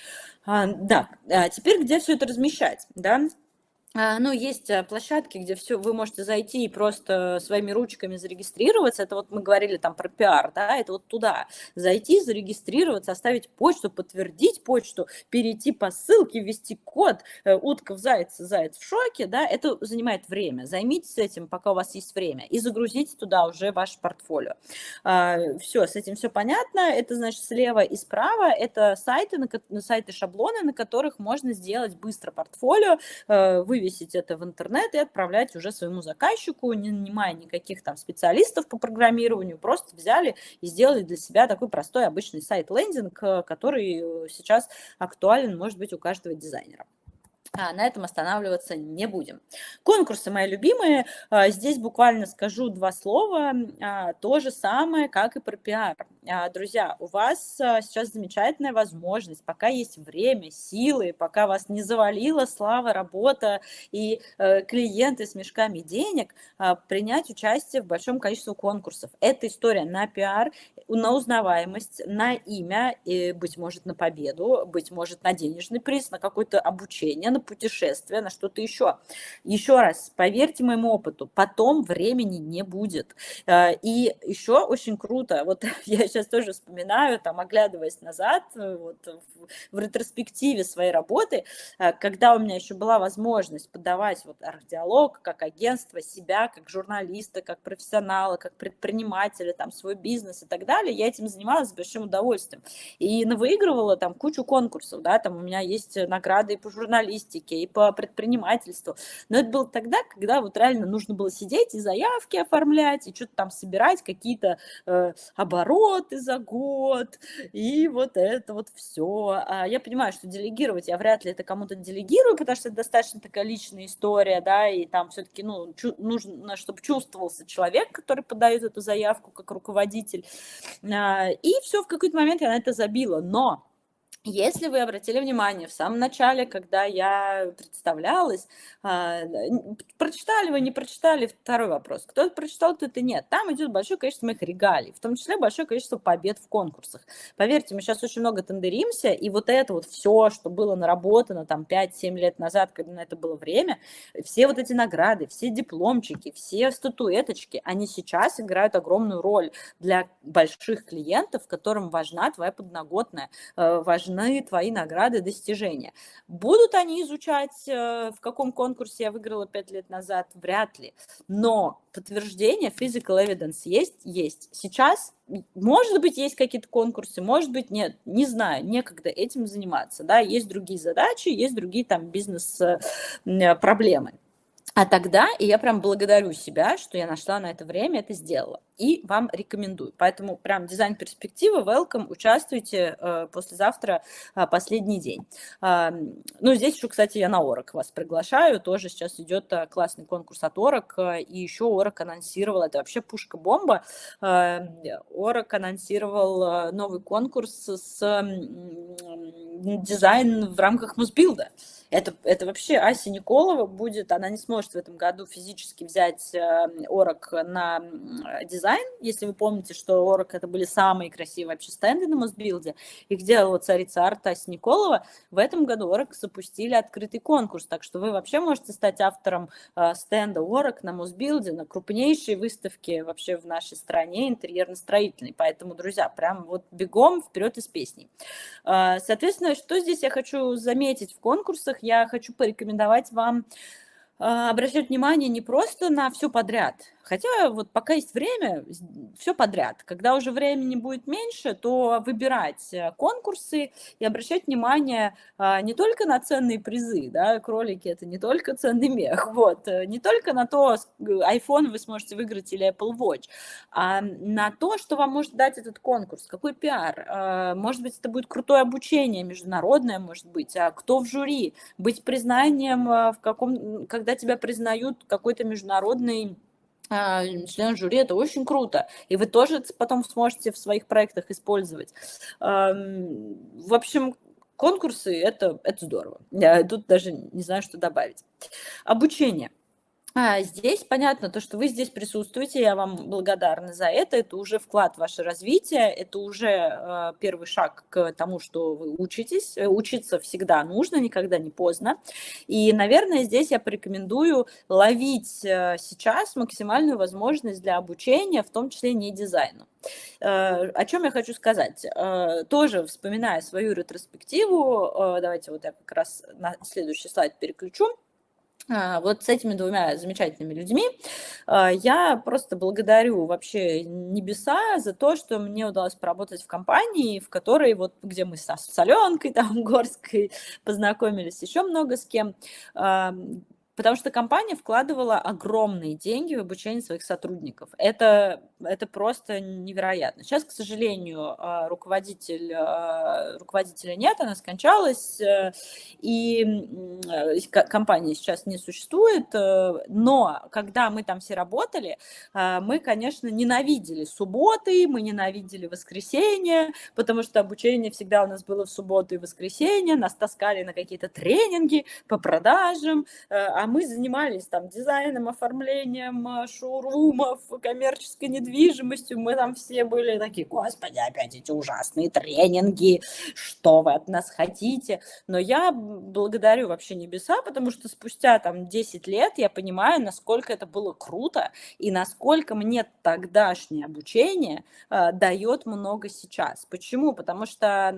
Да, теперь где все это размещать, да? Ну, есть площадки, где все, вы можете зайти и просто своими ручками зарегистрироваться. Это вот мы говорили там про пиар, да, это вот туда зайти, зарегистрироваться, оставить почту, подтвердить почту, перейти по ссылке, ввести код, утка в заяц, заяц в шоке, да, это занимает время. Займитесь этим, пока у вас есть время, и загрузите туда уже ваше портфолио. Все, с этим все понятно. Это значит слева и справа это сайты шаблоны, на которых можно сделать быстро портфолио, вывесить это в интернет и отправлять уже своему заказчику, не нанимая никаких там специалистов по программированию, просто взяли и сделали для себя такой простой обычный сайт-лендинг, который сейчас актуален, может быть, у каждого дизайнера. На этом останавливаться не будем. Конкурсы мои любимые. Здесь буквально скажу два слова. То же самое, как и про пиар. Друзья, у вас сейчас замечательная возможность, пока есть время, силы, пока вас не завалила слава, работа и клиенты с мешками денег, принять участие в большом количестве конкурсов. Это история на пиар, на узнаваемость, на имя, и, быть может, на победу, быть может, на денежный приз, на какое-то обучение, на путешествие, на что-то еще. Еще раз, поверьте моему опыту, потом времени не будет. И еще очень круто, вот я сейчас тоже вспоминаю, там, оглядываясь назад, вот, в ретроспективе своей работы, когда у меня еще была возможность подавать вот арт-диалог как агентство, себя, как журналиста, как профессионала, как предпринимателя, там, свой бизнес и так далее, я этим занималась с большим удовольствием. И выигрывала там кучу конкурсов, да, там у меня есть награды и по журналистике, и по предпринимательству. Но это было тогда, когда вот реально нужно было сидеть и заявки оформлять, и что-то там собирать, какие-то обороты за год, и вот это вот все. Я понимаю, что делегировать я вряд ли это кому-то делегирую, потому что это достаточно такая личная история, да, и там все-таки, ну, нужно, чтобы чувствовался человек, который подает эту заявку как руководитель. И все, в какой-то момент я на это забила. Но если вы обратили внимание в самом начале, когда я представлялась, прочитали вы, не прочитали, второй вопрос. Кто-то прочитал, кто-то нет. Там идет большое количество моих регалий, в том числе большое количество побед в конкурсах. Поверьте, мы сейчас очень много тендеримся, и вот это вот все, что было наработано там 5-7 лет назад, когда на это было время, все вот эти награды, все дипломчики, все статуэточки, они сейчас играют огромную роль для больших клиентов, которым важна твоя подноготная, важны твои награды, достижения. Будут они изучать, в каком конкурсе я выиграла 5 лет назад? Вряд ли. Но подтверждение, physical evidence есть? Есть. Сейчас, может быть, есть какие-то конкурсы, может быть, нет. Не знаю, некогда этим заниматься. Да? Есть другие задачи, есть другие там бизнес-проблемы. А тогда, и я прям благодарю себя, что я нашла на это время, это сделала. И вам рекомендую. Поэтому прям дизайн-перспектива, welcome, участвуйте, послезавтра последний день. Ну, здесь еще, кстати, я на Орок вас приглашаю, тоже сейчас идет классный конкурс от Орок, и еще Орок анонсировал, это вообще пушка-бомба, Орок анонсировал новый конкурс с дизайн в рамках Мосбилда. Это вообще Ася Николова будет, она не сможет в этом году физически взять Орок на дизайн. Если вы помните, что Орок это были самые красивые вообще стенды на Мосбилде, их делала царица арта Ася Николова. В этом году Орок запустили открытый конкурс, так что вы вообще можете стать автором стенда Орок на Мосбилде, на крупнейшей выставке вообще в нашей стране интерьерно-строительной. Поэтому, друзья, прям вот бегом вперед из песней. Соответственно, что здесь я хочу заметить в конкурсах? Я хочу порекомендовать вам обращать внимание не просто на все подряд, хотя вот пока есть время, все подряд. Когда уже времени будет меньше, то выбирать конкурсы и обращать внимание не только на ценные призы, да, кролики – это не только ценный мех, вот, не только на то, iPhone вы сможете выиграть или Apple Watch, а на то, что вам может дать этот конкурс, какой пиар. Может быть, это будет крутое обучение, международное, может быть, а кто в жюри, быть признанием, когда тебя признают какой-то международный член жюри, это очень круто. И вы тоже потом сможете в своих проектах использовать. В общем, конкурсы это здорово. Я тут даже не знаю, что добавить. Обучение. Здесь понятно, то, что вы здесь присутствуете, я вам благодарна за это уже вклад в ваше развитие, это уже первый шаг к тому, что вы учитесь. Учиться всегда нужно, никогда не поздно. И, наверное, здесь я порекомендую ловить сейчас максимальную возможность для обучения, в том числе не дизайну. О чем я хочу сказать? Тоже вспоминая свою ретроспективу, давайте вот я как раз на следующий слайд переключу. Вот с этими двумя замечательными людьми я просто благодарю вообще небеса за то, что мне удалось поработать в компании, в которой вот где мы с Аленкой там Горской познакомились, еще много с кем. Потому что компания вкладывала огромные деньги в обучение своих сотрудников. Это просто невероятно. Сейчас, к сожалению, руководителя нет, она скончалась, и компания сейчас не существует. Но когда мы там все работали, мы, конечно, ненавидели субботы, мы ненавидели воскресенье, потому что обучение всегда у нас было в субботу и воскресенье, нас таскали на какие-то тренинги по продажам, а мы занимались там дизайном, оформлением шоурумов, коммерческой недвижимостью. Мы там все были такие: господи, опять эти ужасные тренинги, что вы от нас хотите? Но я благодарю вообще небеса, потому что спустя там 10 лет я понимаю, насколько это было круто и насколько мне тогдашнее обучение дает много сейчас. Почему? Потому что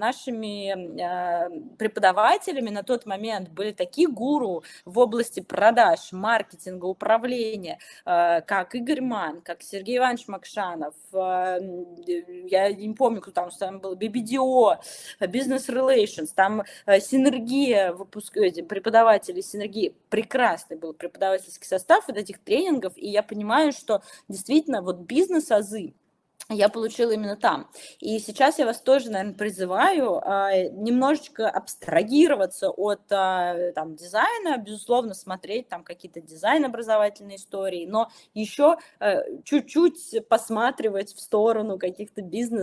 нашими преподавателями на тот момент были такие гуру в области продаж, маркетинга, управления, как Игорь Ман, как Сергей Иванович Макшанов, я не помню, кто там был, BBDO, Business Relations, там Синергия, преподаватели Синергии, прекрасный был преподавательский состав вот этих тренингов, и я понимаю, что действительно вот бизнес-азы я получила именно там. И сейчас я вас тоже, наверное, призываю немножечко абстрагироваться от там, дизайна, безусловно, смотреть там какие-то дизайн-образовательные истории, но еще чуть-чуть посматривать в сторону каких-то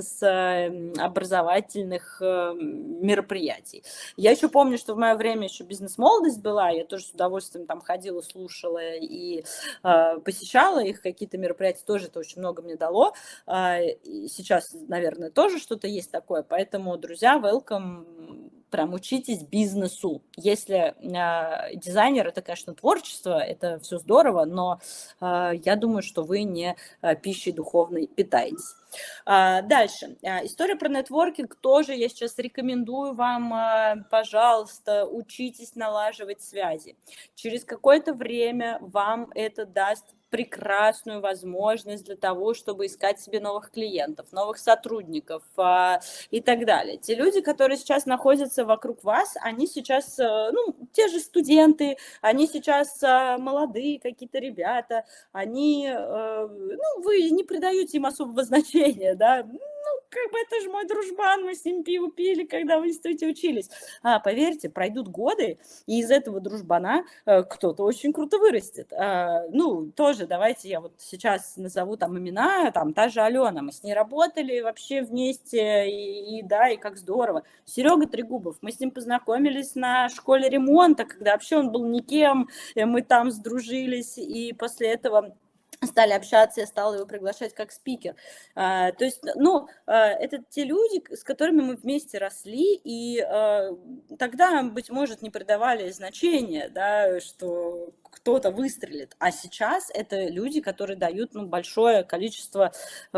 бизнес-образовательных мероприятий. Я еще помню, что в мое время еще бизнес-молодость была, я тоже с удовольствием там ходила, слушала и посещала их, какие-то мероприятия, тоже это очень много мне дало. Сейчас, наверное, тоже что-то есть такое, поэтому, друзья, welcome, прям учитесь бизнесу. Если дизайнер, это, конечно, творчество, это все здорово, но я думаю, что вы не пищей духовной питаетесь. Дальше. История про нетворкинг тоже я сейчас рекомендую вам, пожалуйста, учитесь налаживать связи. Через какое-то время вам это даст прекрасную возможность для того, чтобы искать себе новых клиентов, новых сотрудников и так далее. Те люди, которые сейчас находятся вокруг вас, они сейчас, те же студенты, они сейчас молодые какие-то ребята, они, вы не придаете им особого значения, да, как бы это же мой дружбан, мы с ним пиво пили, когда в институте учились. Поверьте, пройдут годы, и из этого дружбана кто-то очень круто вырастет. Ну, тоже давайте я вот сейчас назову там имена, там та же Алена, мы с ней работали вообще вместе, и да, и как здорово. Серега Трегубов, мы с ним познакомились на школе ремонта, когда вообще он был никем, мы там сдружились, и после этого стали общаться, я стала его приглашать как спикер. То есть, ну, это те люди, с которыми мы вместе росли, и тогда, быть может, не придавали значения, да, что кто-то выстрелит. А сейчас это люди, которые дают, ну, большое количество,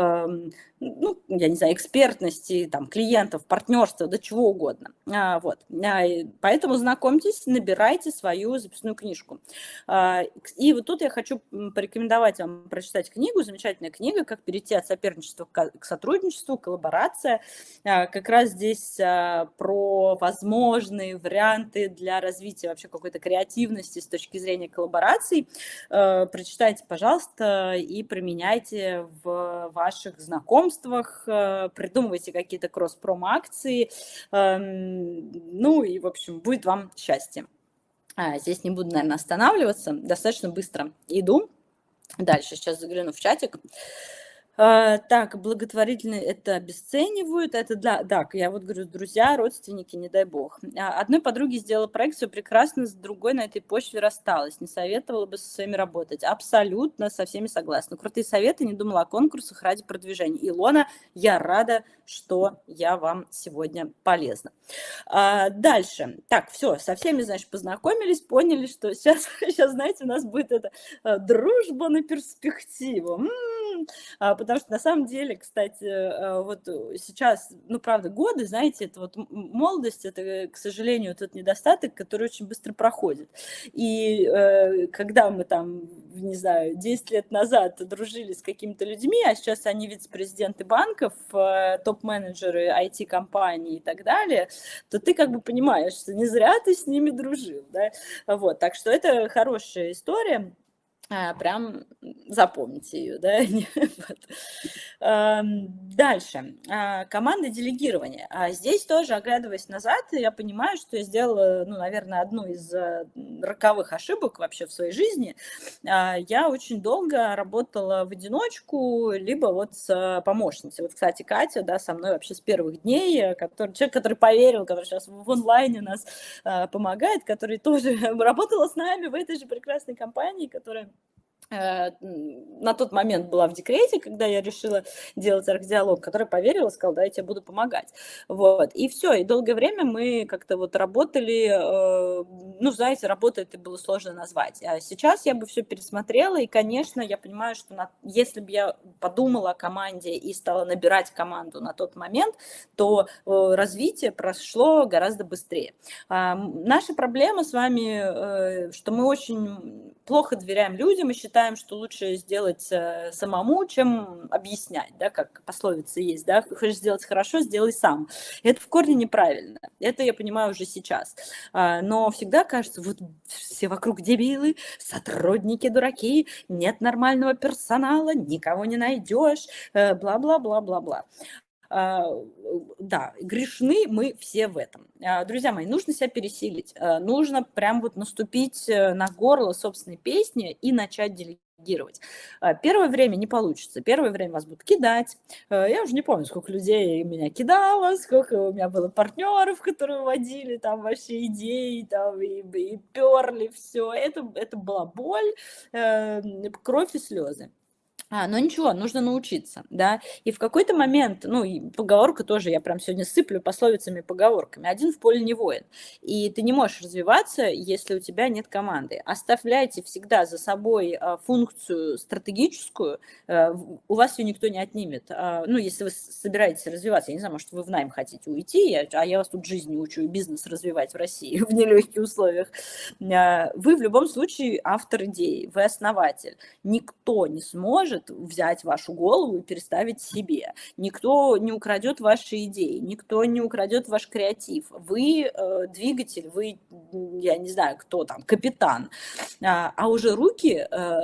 ну, я не знаю, экспертности, там, клиентов, партнерства, да чего угодно. Вот. Поэтому знакомьтесь, набирайте свою записную книжку. И вот тут я хочу порекомендовать вам прочитать книгу, замечательная книга «Как перейти от соперничества к сотрудничеству», коллаборация. Как раз здесь про возможные варианты для развития вообще какой-то креативности с точки зрения коллабораций. Прочитайте, пожалуйста, и применяйте в ваших знакомствах, придумывайте какие-то кросс-промо-акции, ну и, в общем, будет вам счастье. Здесь не буду, наверное, останавливаться, достаточно быстро иду. Дальше сейчас загляну в чатик. Так, благотворительные это обесценивают, это да, я вот говорю, друзья, родственники, не дай бог. Одной подруге сделала проект, все прекрасно, с другой на этой почве рассталась, не советовала бы со своими работать. Абсолютно со всеми согласна. Крутые советы, не думала о конкурсах ради продвижения. Илона, я рада, что я вам сегодня полезна. Дальше. Так, все, со всеми, значит, познакомились, поняли, что сейчас, знаете, у нас будет это дружба на перспективу. Потому что на самом деле, кстати, вот сейчас, ну, правда, годы, знаете, это вот молодость, это, к сожалению, тот недостаток, который очень быстро проходит. И когда мы там, не знаю, 10 лет назад дружили с какими-то людьми, а сейчас они вице-президенты банков, топ-менеджеры IT-компаний и так далее, то ты как бы понимаешь, что не зря ты с ними дружил, да, вот, так что это хорошая история. Прям запомните ее, да. Вот. Дальше. Команда делегирования. Здесь тоже, оглядываясь назад, я понимаю, что я сделала, ну, наверное, одну из роковых ошибок вообще в своей жизни. Я очень долго работала в одиночку, либо вот с помощницей. Вот, кстати, Катя, да, со мной вообще с первых дней, человек, который поверил, который сейчас в онлайне нас помогает, который тоже работала с нами в этой же прекрасной компании, которая на тот момент была в декрете, когда я решила делать архдиалог, которая поверила, сказала, да, я тебе буду помогать. Вот. И все, и долгое время мы как-то вот работали, ну, знаете, работу это было сложно назвать. А сейчас я бы все пересмотрела, и, конечно, я понимаю, что если бы я подумала о команде и стала набирать команду на тот момент, то развитие прошло гораздо быстрее. Наша проблема с вами, что мы очень плохо доверяем людям и считаем, что лучше сделать самому, чем объяснять, да, как пословица есть, да, хочешь сделать хорошо, сделай сам. Это в корне неправильно, это я понимаю уже сейчас, но всегда кажется, вот все вокруг дебилы, сотрудники дураки, нет нормального персонала, никого не найдешь, бла-бла-бла-бла-бла. Да, грешны мы все в этом. Друзья мои, нужно себя пересилить, нужно прям вот наступить на горло собственной песни и начать делегировать. Первое время не получится, первое время вас будут кидать. Я уже не помню, сколько людей меня кидало, сколько у меня было партнеров, которые вводили там вообще идеи, там и перли все. Это была боль, кровь и слезы. Но ничего, нужно научиться, да, и в какой-то момент, ну, и поговорка тоже, я прям сегодня сыплю пословицами, поговорками, один в поле не воин, и ты не можешь развиваться, если у тебя нет команды. Оставляйте всегда за собой функцию стратегическую, у вас ее никто не отнимет, ну, если вы собираетесь развиваться, я не знаю, может, вы в найм хотите уйти, а я вас тут жизни учу и бизнес развивать в России в нелегких условиях, вы в любом случае автор идеи, вы основатель, никто не сможет может взять вашу голову и переставить себе. Никто не украдет ваши идеи, никто не украдет ваш креатив. Вы двигатель, вы, я не знаю, кто там, капитан. А уже руки,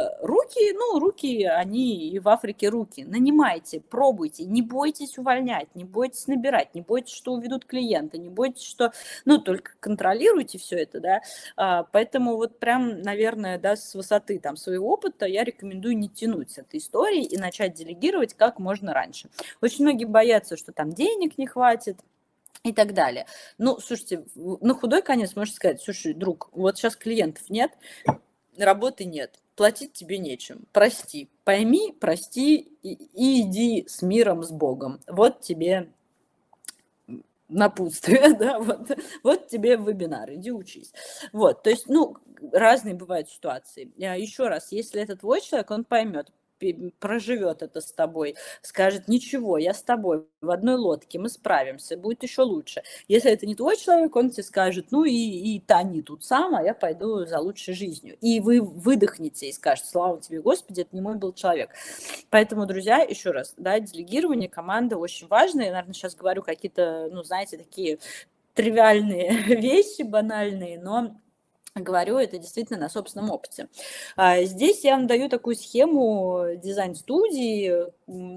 они и в Африке руки. Нанимайте, пробуйте, не бойтесь увольнять, не бойтесь набирать, не бойтесь, что уведут клиента, не бойтесь, что, только контролируйте все это, да. Поэтому вот прям, наверное, да, с высоты там своего опыта я рекомендую не тянуть с этой историей и начать делегировать как можно раньше. Очень многие боятся, что там денег не хватит и так далее. Слушайте, на худой конец можно сказать: слушай, друг, вот сейчас клиентов нет, работы нет, платить тебе нечем, прости, пойми, прости и иди с миром, с Богом. Вот тебе напутствие, да, вот тебе вебинар, иди учись. Вот, то есть, разные бывают ситуации. Еще раз, если это твой человек, он поймет, проживет это с тобой, скажет: ничего, я с тобой в одной лодке, мы справимся, будет еще лучше. Если это не твой человек, он тебе скажет: и тони тут сам, а я пойду за лучшей жизнью. И вы выдохнете и скажете: слава тебе, Господи, это не мой был человек. Поэтому, друзья, еще раз, да, делегирование команды очень важно. Я, наверное, сейчас говорю какие-то, знаете, такие тривиальные вещи, банальные, но говорю это действительно на собственном опыте. Здесь я вам даю такую схему дизайн-студии,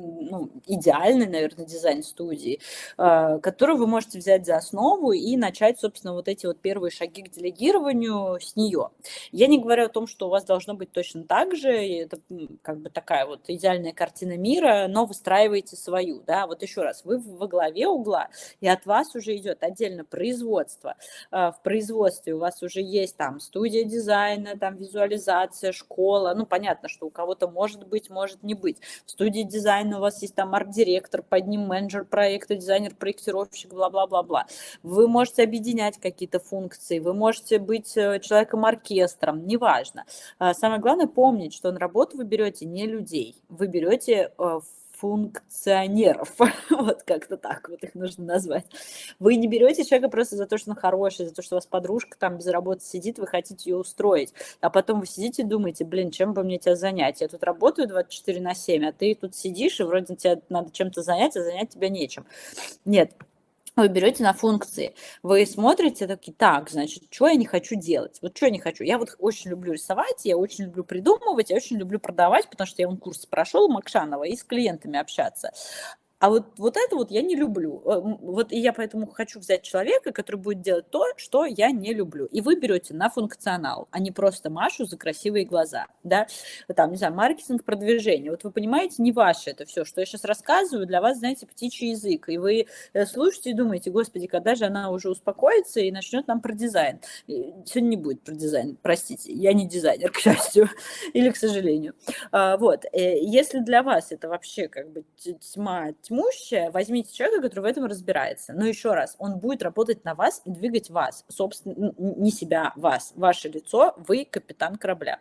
идеальный, наверное, дизайн-студии, которую вы можете взять за основу и начать, собственно, вот эти вот первые шаги к делегированию с нее. Я не говорю о том, что у вас должно быть точно так же, это как бы такая вот идеальная картина мира, но выстраиваете свою, да, вот еще раз, вы во главе угла, и от вас уже идет отдельно производство. В производстве у вас уже есть там студия дизайна, там визуализация, школа. Понятно, что у кого-то может быть, может не быть. В студии дизайна у вас есть там арт-директор, под ним менеджер проекта, дизайнер-проектировщик, бла-бла-бла-бла. Вы можете объединять какие-то функции, вы можете быть человеком-оркестром, неважно. Самое главное помнить, что на работу вы берете не людей, вы берете функционеров, вот как-то так вот их нужно назвать. Вы не берете человека просто за то, что он хороший, за то, что у вас подружка там без работы сидит, вы хотите ее устроить, а потом вы сидите и думаете: чем бы мне тебя занять? Я тут работаю 24/7, а ты тут сидишь, и вроде тебя надо чем-то занять, а занять тебя нечем. Нет. Вы берете на функции, вы смотрите такие: так, значит, что я не хочу делать? Вот что я не хочу? Я вот очень люблю рисовать, я очень люблю придумывать, я очень люблю продавать, потому что я курс прошел Макшанова и с клиентами общаться. А вот это вот я не люблю. Вот и я поэтому хочу взять человека, который будет делать то, что я не люблю. И вы берете на функционал, а не просто Машу за красивые глаза, да. Там, не знаю, маркетинг, продвижение. Вот вы понимаете, не ваше это все, что я сейчас рассказываю, для вас, знаете, птичий язык. И вы слушаете и думаете: господи, когда же она уже успокоится и начнет нам про дизайн. Сегодня не будет про дизайн, простите, я не дизайнер, к счастью, или к сожалению. Вот, если для вас это вообще как бы тьма тьмущая, возьмите человека, который в этом разбирается. Но еще раз, он будет работать на вас и двигать вас, собственно, не себя, вас, ваше лицо, вы капитан корабля.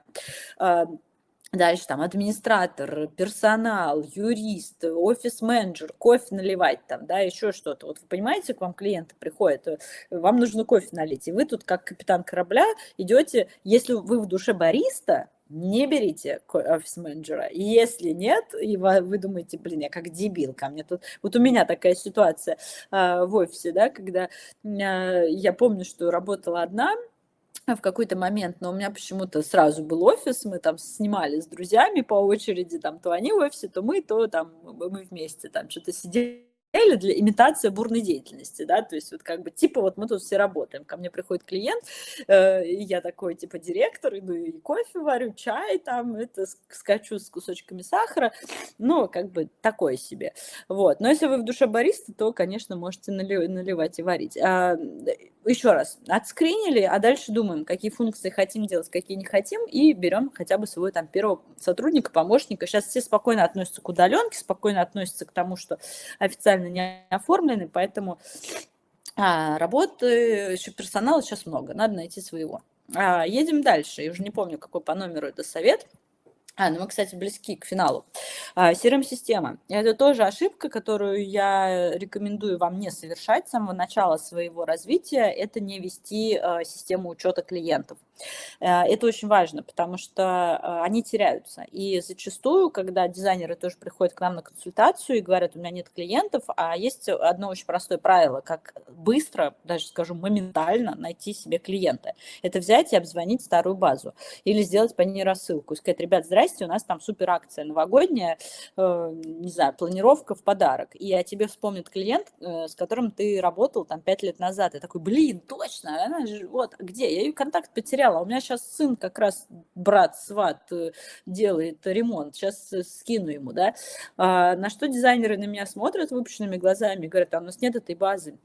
Дальше там администратор, персонал, юрист, офис-менеджер, кофе наливать там, да, еще что-то. Вот вы понимаете, к вам клиенты приходят, вам нужно кофе налить, и вы тут как капитан корабля идете, если вы в душе бариста, не берите офис-менеджера. Если нет, и вы думаете: я как дебил, ко мне тут... Вот у меня такая ситуация в офисе, да, когда я помню, что работала одна в какой-то момент, но у меня почему-то сразу был офис, мы там снимали с друзьями по очереди, там то они в офисе, то мы мы вместе там что-то сидели для имитации бурной деятельности, да, то есть вот как бы вот мы тут все работаем, ко мне приходит клиент, и я такой директор, иду и кофе варю, чай там, скачу с кусочками сахара, как бы такое себе, вот, но если вы в душе бариста, то, конечно, можете наливать и варить. Еще раз, отскринили, а дальше думаем, какие функции хотим делать, какие не хотим, и берем хотя бы своего там первого сотрудника, помощника. Сейчас все спокойно относятся к удаленке, спокойно относятся к тому, что официально не оформлены, поэтому работы, еще персонала сейчас много, надо найти своего. Едем дальше, я уже не помню, какой по номеру это совет. Мы, кстати, близки к финалу. CRM-система. Это тоже ошибка, которую я рекомендую вам не совершать с самого начала своего развития. Это не вести систему учета клиентов. Это очень важно, потому что они теряются. И зачастую, когда дизайнеры тоже приходят к нам на консультацию и говорят, у меня нет клиентов, а есть одно очень простое правило, как быстро, даже скажу, моментально найти себе клиента. Это взять и обзвонить старую базу или сделать по ней рассылку и сказать, ребят, здрасте, у нас там супер акция новогодняя, не знаю, планировка в подарок. И о тебе вспомнит клиент, с которым ты работал там 5 лет назад. И такой, блин, точно, она же, вот, где? Я ее контакт потеряла. У меня сейчас сын как раз, брат, сват, делает ремонт. Сейчас скину ему, да. На что дизайнеры на меня смотрят выпущенными глазами и говорят, а у нас нет этой базы.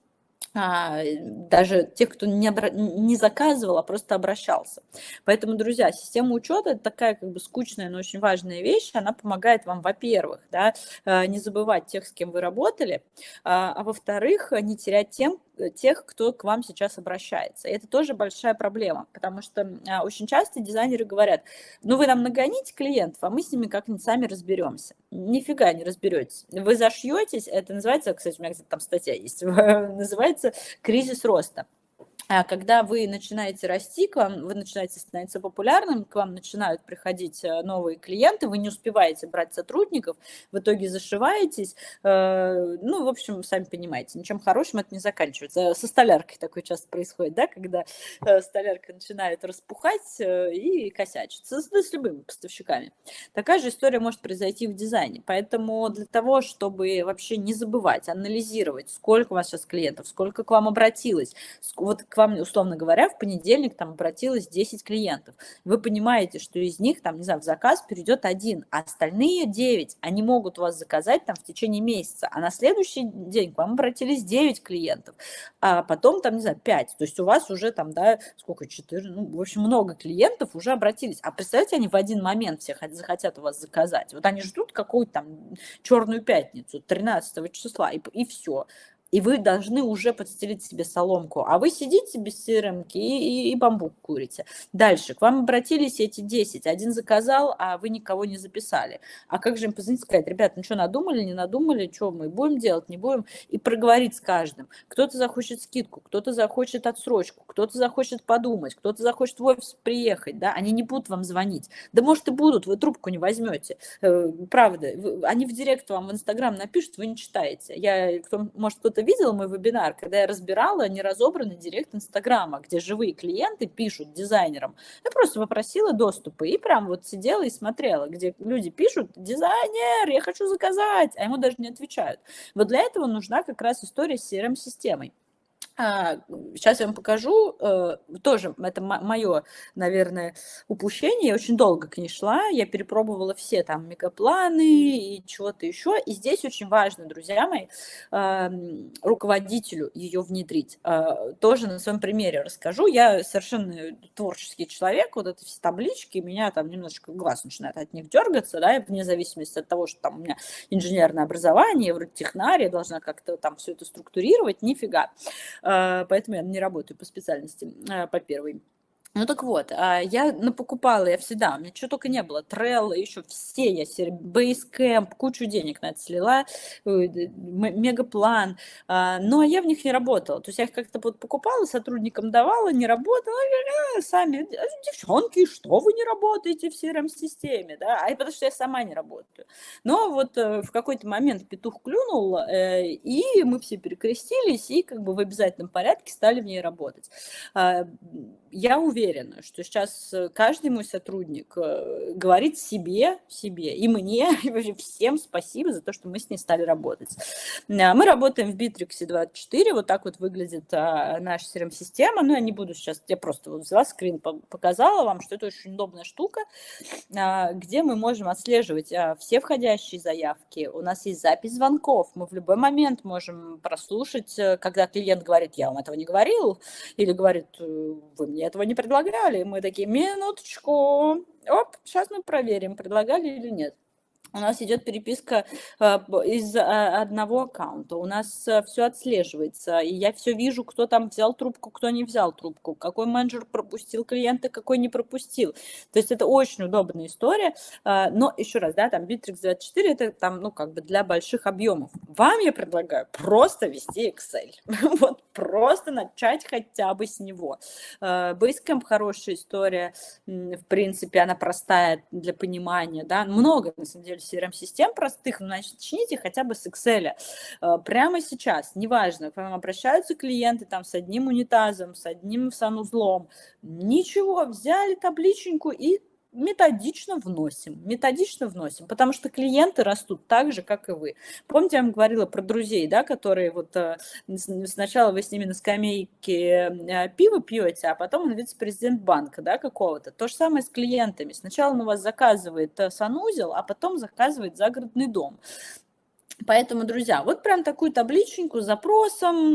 Даже тех, кто не заказывал, а просто обращался. Поэтому, друзья, система учета – это такая как бы скучная, но очень важная вещь. Она помогает вам, во-первых, да, не забывать тех, с кем вы работали, а во-вторых, не терять тех, кто к вам сейчас обращается. И это тоже большая проблема, потому что очень часто дизайнеры говорят, ну вы нам нагоните клиентов, а мы с ними как-нибудь сами разберемся. Нифига не разберетесь. Вы зашьетесь, это называется, кстати, у меня где-то там статья есть, называется кризис роста. Когда вы начинаете расти, вы начинаете становиться популярным, к вам начинают приходить новые клиенты, вы не успеваете брать сотрудников, в итоге зашиваетесь, ну, в общем, сами понимаете, ничем хорошим это не заканчивается. Со столяркой такое часто происходит, да, когда столярка начинает распухать и косячить, с любыми поставщиками. Такая же история может произойти в дизайне, поэтому для того, чтобы вообще не забывать, анализировать, сколько у вас сейчас клиентов, сколько к вам обратилось, вот к вам, условно говоря, в понедельник там обратилось 10 клиентов. Вы понимаете, что из них, там, не знаю, в заказ перейдет 1, а остальные 9, они могут у вас заказать там в течение месяца, а на следующий день к вам обратились 9 клиентов, а потом там, не знаю, 5. То есть у вас уже там, да, сколько, 4, ну, в общем, много клиентов уже обратились. А представьте, они в один момент все захотят у вас заказать. Вот они ждут какую-то там черную пятницу, 13 числа, и все. И вы должны уже подстелить себе соломку, а вы сидите без CRM-ки и бамбук курите. Дальше, к вам обратились эти 10, один заказал, а вы никого не записали. А как же им позвонить, сказать, ребят, ну что, надумали, не надумали, что мы будем делать, не будем? И проговорить с каждым. Кто-то захочет скидку, кто-то захочет отсрочку, кто-то захочет подумать, кто-то захочет в офис приехать, да, они не будут вам звонить. Да может и будут, вы трубку не возьмете. Правда, они в директ вам в Инстаграм напишут, вы не читаете. Может, кто-то видел мой вебинар, когда я разбирала неразобранный директ Инстаграма, где живые клиенты пишут дизайнерам. Я просто попросила доступы и прям вот сидела и смотрела, где люди пишут, дизайнер, я хочу заказать, а ему даже не отвечают. Вот для этого нужна как раз история с CRM-системой. Сейчас я вам покажу, тоже это мое, наверное, упущение, я очень долго к ней шла, я перепробовала все там мегапланы и чего-то еще, и здесь очень важно, друзья мои, руководителю ее внедрить. Тоже на своем примере расскажу, я совершенно творческий человек, вот эти все таблички, меня там немножечко глаз начинает от них дергаться, да, вне зависимости от того, что там у меня инженерное образование, вроде технарь, я должна как-то там все это структурировать, нифига. Поэтому я не работаю по специальности, по первой. Ну так вот, я напокупала, я всегда, у меня чего только не было, Trello, еще все, я Basecamp, кучу денег на это слила, Мегаплан, но я в них не работала, то есть я их как-то вот покупала, сотрудникам давала, не работала, сами, девчонки, что вы не работаете в CRM-системе, да, потому что я сама не работаю. Но вот в какой-то момент петух клюнул, и мы все перекрестились, и как бы в обязательном порядке стали в ней работать. Я уверена, что сейчас каждый мой сотрудник говорит себе и мне, и вообще всем спасибо за то, что мы с ней стали работать. Мы работаем в Bittrex 24, вот так вот выглядит наша CRM-система. Ну, я не буду сейчас, я просто вот взяла скрин, показала вам, что это очень удобная штука, где мы можем отслеживать все входящие заявки. У нас есть запись звонков, мы в любой момент можем прослушать, когда клиент говорит, я вам этого не говорил, или говорит, вы мне этого не предлагали. Мы такие, минуточку, оп, сейчас мы проверим, предлагали или нет. У нас идет переписка из одного аккаунта, у нас все отслеживается, и я все вижу, кто там взял трубку, кто не взял трубку, какой менеджер пропустил клиента, какой не пропустил. То есть это очень удобная история, но еще раз, да, там Bittrex 24 это там, ну, как бы для больших объемов. Вам я предлагаю просто вести Excel. Вот просто начать хотя бы с него. Basecamp хорошая история, в принципе, она простая для понимания, да, много, на самом деле, CRM-систем простых, но начните хотя бы с Excel. Прямо сейчас, неважно, к вам обращаются клиенты там с одним унитазом, с одним санузлом, ничего, взяли табличеньку и методично вносим, потому что клиенты растут так же, как и вы. Помните, я вам говорила про друзей, да, которые вот сначала вы с ними на скамейке пиво пьете, а потом он вице-президент банка, да, какого-то. То же самое с клиентами. Сначала он у вас заказывает санузел, а потом заказывает загородный дом. Поэтому, друзья, вот прям такую табличеньку с запросом,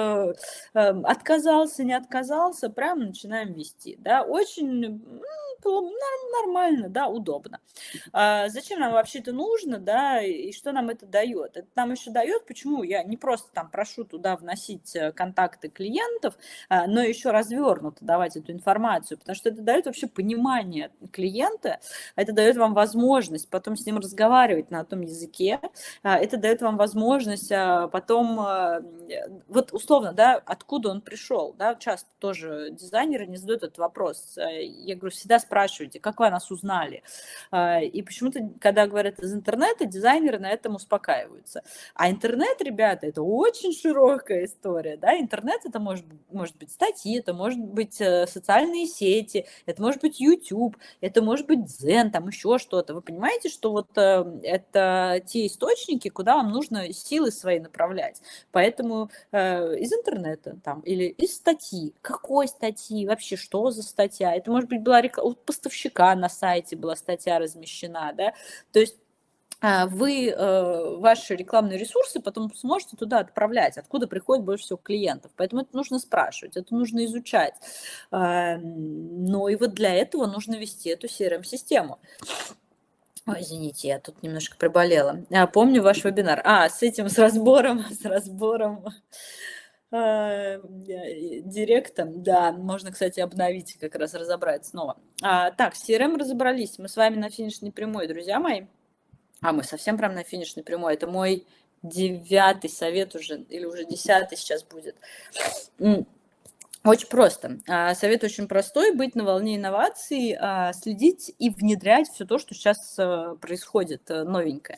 отказался, не отказался, прям начинаем вести, да, очень нормально, да, удобно. Зачем нам вообще это нужно, да, и что нам это дает? Это нам еще дает, почему я не просто там прошу туда вносить контакты клиентов, но еще развернуто давать эту информацию, потому что это дает вообще понимание клиента, это дает вам возможность потом с ним разговаривать на том языке, это дает вам возможность потом, вот условно, да, откуда он пришел, да, часто тоже дизайнеры не задают этот вопрос, я говорю, всегда спрашивайте, как вы о нас узнали, и почему-то, когда говорят из интернета, дизайнеры на этом успокаиваются, а интернет, ребята, это очень широкая история, да, интернет это может быть статьи, это может быть социальные сети, это может быть YouTube, это может быть Дзен, там еще что-то, вы понимаете, что вот это те источники, куда вам нужно силы свои направлять. Поэтому из интернета там, или из статьи. Какой статьи? Вообще, что за статья? Это, может быть, была у поставщика на сайте была статья размещена, да? То есть вы ваши рекламные ресурсы потом сможете туда отправлять, откуда приходит больше всего клиентов. Поэтому это нужно спрашивать, это нужно изучать. Но и вот для этого нужно вести эту CRM-систему. Ой, извините, я тут немножко приболела. Помню ваш вебинар. С разбором директом, да, можно, кстати, обновить, как раз разобрать снова. Так, с CRM разобрались, мы с вами на финишной прямой, друзья мои. Мы совсем прям на финишной прямой, это мой 9-й совет уже, или уже 10-й сейчас будет. Очень просто. Совет очень простой. Быть на волне инноваций, следить и внедрять все то, что сейчас происходит новенькое.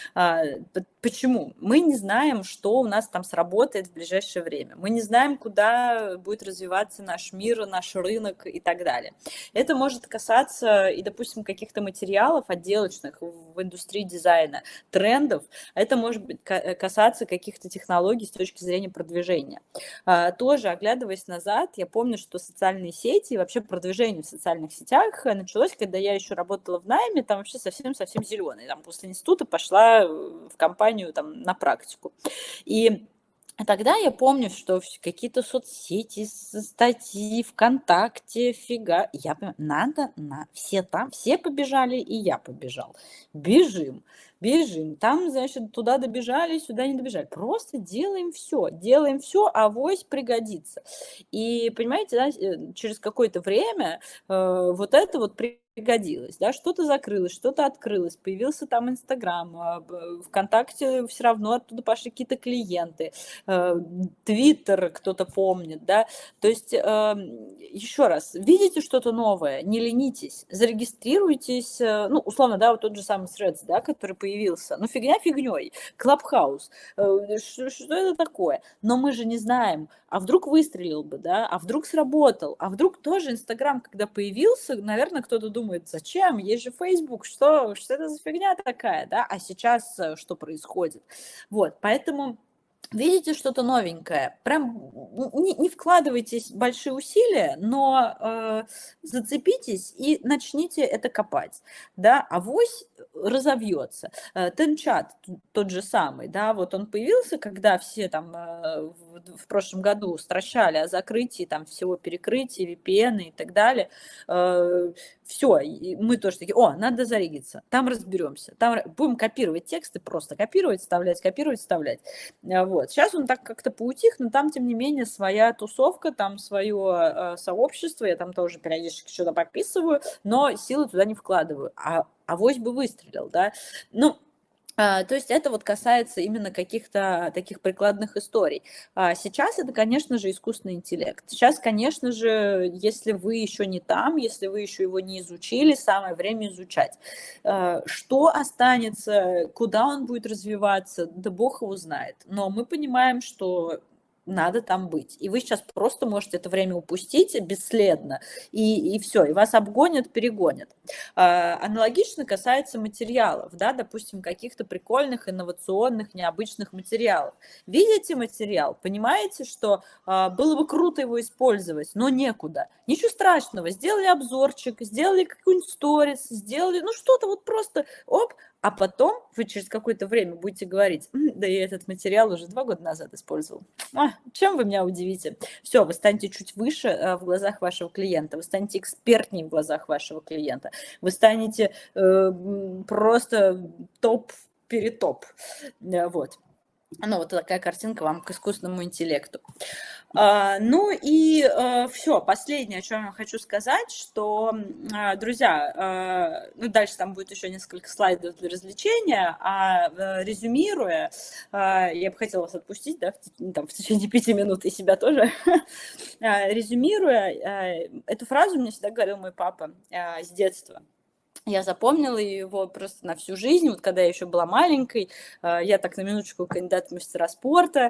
Почему? Мы не знаем, что у нас там сработает в ближайшее время. Мы не знаем, куда будет развиваться наш мир, наш рынок и так далее. Это может касаться и, допустим, каких-то материалов отделочных в индустрии дизайна, трендов. Это может касаться каких-то технологий с точки зрения продвижения. Тоже, оглядываясь назад, я помню, что социальные сети и вообще продвижение в социальных сетях началось, когда я еще работала в найме, там вообще совсем-совсем зеленый. Там после института пошла в компанию там, на практику. И тогда я помню, что какие-то соцсети, статьи, ВКонтакте, я понимаю, все побежали, и я побежал. Бежим. Там, значит, туда добежали, сюда не добежали. Просто делаем все, авось пригодится. И, понимаете, да, через какое-то время вот это вот пригодилось, да, что-то закрылось, что-то открылось, появился там Инстаграм, ВКонтакте все равно оттуда пошли какие-то клиенты, Твиттер кто-то помнит, да, то есть еще раз, видите что-то новое, не ленитесь, зарегистрируйтесь, условно, да, вот тот же самый Threads, да, который появился, фигня фигней, Clubhouse, что это такое, но мы же не знаем, а вдруг выстрелил бы, да, а вдруг сработал, а вдруг тоже Инстаграм, когда появился, наверное, кто-то думает, зачем, есть же Facebook, что это за фигня такая, да, а сейчас что происходит, вот, поэтому видите что-то новенькое, прям не вкладывайтесь большие усилия, но зацепитесь и начните это копать, да, авось разовьется. Тенчат тот же самый, да, вот он появился, когда все там в прошлом году стращали о закрытии там всего перекрытия, VPN и так далее, все, мы тоже такие, надо зарегиться, там разберемся, там будем копировать тексты, просто копировать, вставлять, вот. Сейчас он так как-то поутих, но там, тем не менее, своя тусовка, там свое сообщество, я там тоже периодически что-то подписываю, но силы туда не вкладываю, авось бы выстрелил, да, То есть это вот касается именно каких-то таких прикладных историй. Сейчас это, конечно же, искусственный интеллект. Сейчас, конечно же, если вы еще не там, если вы еще его не изучили, самое время изучать. Что останется, куда он будет развиваться, да бог его знает. Но мы понимаем, что надо там быть. И вы сейчас просто можете это время упустить бесследно, и все, и вас обгонят, перегонят. Аналогично касается материалов, да, допустим, каких-то прикольных, инновационных, необычных материалов. Видите материал, понимаете, что было бы круто его использовать, но некуда. Ничего страшного, сделали обзорчик, сделали какой-нибудь сторис, сделали, ну что-то вот просто, оп, а потом вы через какое-то время будете говорить, да я этот материал уже 2 года назад использовал. Чем вы меня удивите? Все, вы станете чуть выше в глазах вашего клиента, вы станете экспертнее в глазах вашего клиента, вы станете просто топ-перетоп. Вот. Ну, вот такая картинка вам к искусственному интеллекту. Ну и все, последнее, о чем я хочу сказать, что, друзья, ну дальше там будет еще несколько слайдов для развлечения, резюмируя, я бы хотела вас отпустить, да, в течение 5 минут и себя тоже, резюмируя, эту фразу мне всегда говорил мой папа с детства. Я запомнила его просто на всю жизнь. Вот когда я еще была маленькой, я так на минуточку кандидат в мастера спорта,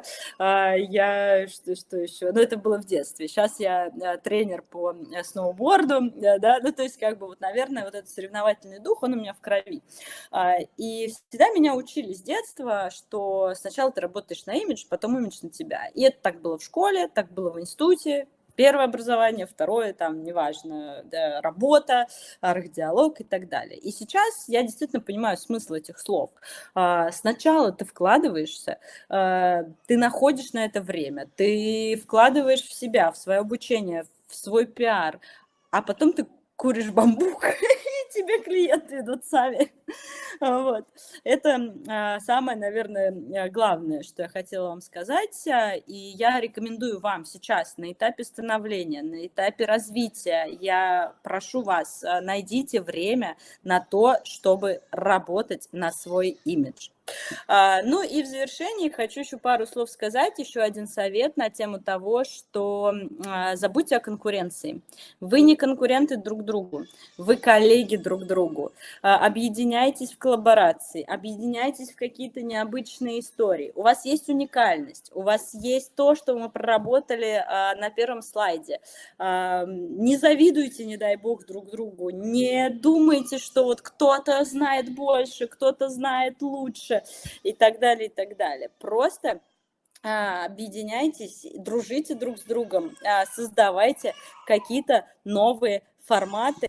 я что еще? Ну, это было в детстве. Сейчас я тренер по сноуборду, да, ну, то есть, как бы, вот, наверное, вот этот соревновательный дух, он у меня в крови. И всегда меня учили с детства, что сначала ты работаешь на имидж, потом имидж на тебя. И это так было в школе, так было в институте. Первое образование, второе, там, неважно, да, работа, архдиалог и так далее. И сейчас я действительно понимаю смысл этих слов. Сначала ты вкладываешься, ты находишь на это время, ты вкладываешь в себя, в свое обучение, в свой пиар, а потом ты куришь бамбук, и тебе клиенты идут сами. Вот. Это самое, наверное, главное, что я хотела вам сказать. И я рекомендую вам сейчас на этапе становления, на этапе развития, я прошу вас, найдите время на то, чтобы работать на свой имидж. Ну и в завершении хочу еще пару слов сказать, еще один совет на тему того, что забудьте о конкуренции. Вы не конкуренты друг другу, вы коллеги друг другу. Объединяйтесь в коллаборации, объединяйтесь в какие-то необычные истории. У вас есть уникальность, у вас есть то, что мы проработали на первом слайде. Не завидуйте, не дай бог, друг другу, не думайте, что вот кто-то знает больше, кто-то знает лучше и так далее, и так далее. Просто объединяйтесь, дружите друг с другом, создавайте какие-то новые форматы,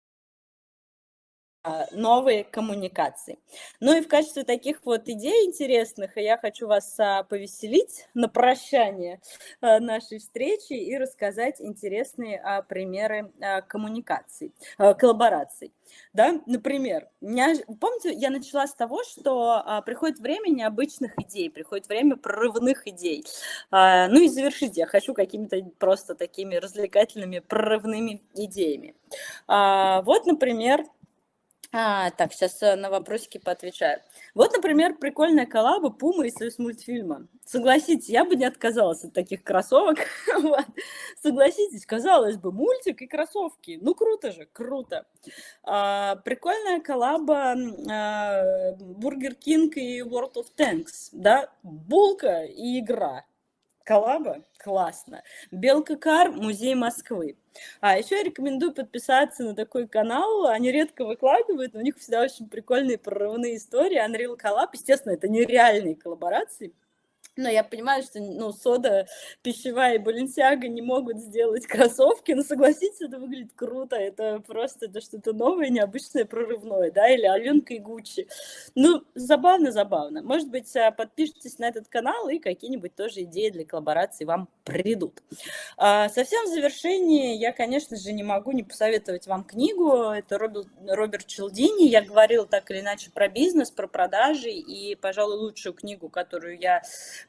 новые коммуникации. Ну и в качестве таких вот идей интересных я хочу вас повеселить на прощание нашей встречи и рассказать интересные примеры коммуникаций, коллабораций. Да? Например, помните, я начала с того, что приходит время необычных идей, приходит время прорывных идей. Ну и завершить я хочу какими-то просто такими развлекательными прорывными идеями. Вот, например, так, сейчас на вопросики поотвечаю. Вот, например, прикольная коллаба Пума и Союз мультфильма. Согласитесь, я бы не отказалась от таких кроссовок. Вот. Согласитесь, казалось бы, мультик и кроссовки. Ну, круто же, круто. Прикольная коллаба Burger King и World of Tanks. Да? Булка и игра. Коллаба? Классно. Белка Кар, музей Москвы. Еще я рекомендую подписаться на такой канал. Они редко выкладывают, но у них всегда очень прикольные прорывные истории. Unreal Collab, естественно, это нереальные коллаборации. Но я понимаю, что Сода, Пищевая и Баленсиага не могут сделать кроссовки, но согласитесь, это выглядит круто, это просто это что-то новое, необычное, прорывное, да, или Аленка и Гуччи. Ну, забавно. Может быть, подпишитесь на этот канал, и какие-нибудь тоже идеи для коллаборации вам придут. Совсем в завершении я, конечно же, не могу не посоветовать вам книгу. Это Роберт Челдини. Я говорила так или иначе про бизнес, про продажи, и, пожалуй, лучшую книгу, которую я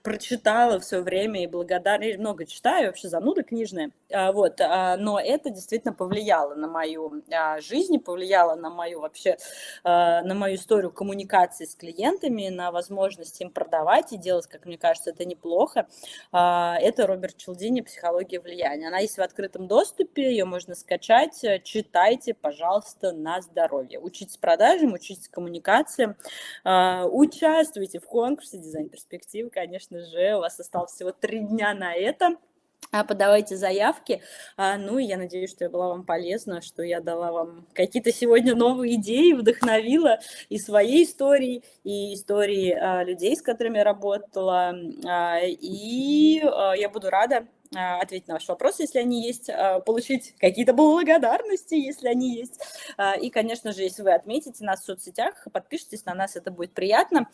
прочитала в свое время и благодарна, и много читаю, вообще зануда книжная, но это действительно повлияло на мою жизнь, повлияло на мою вообще, на мою историю коммуникации с клиентами, на возможность им продавать и делать, как мне кажется, это неплохо. Это Роберт Челдини «Психология влияния». Она есть в открытом доступе, ее можно скачать, читайте, пожалуйста, на здоровье. Учитесь продажам, учитесь коммуникациям, участвуйте в конкурсе «Дизайн перспективы», конечно же, у вас осталось всего 3 дня на это. Подавайте заявки. Ну, и я надеюсь, что я была вам полезна, что я дала вам какие-то сегодня новые идеи, вдохновила и своей историей, и истории людей, с которыми я работала. И я буду рада ответить на ваши вопросы, если они есть, получить какие-то благодарности, если они есть. И, конечно же, если вы отметите нас в соцсетях, подпишитесь на нас, это будет приятно.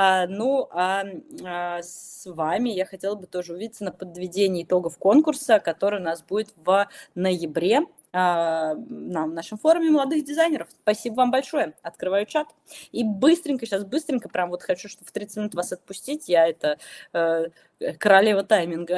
С вами я хотела бы тоже увидеться на подведении итогов конкурса, который у нас будет в ноябре на нашем форуме молодых дизайнеров. Спасибо вам большое. Открываю чат. И сейчас быстренько, прям вот хочу, чтобы в 30 минут вас отпустить. Я это королева тайминга.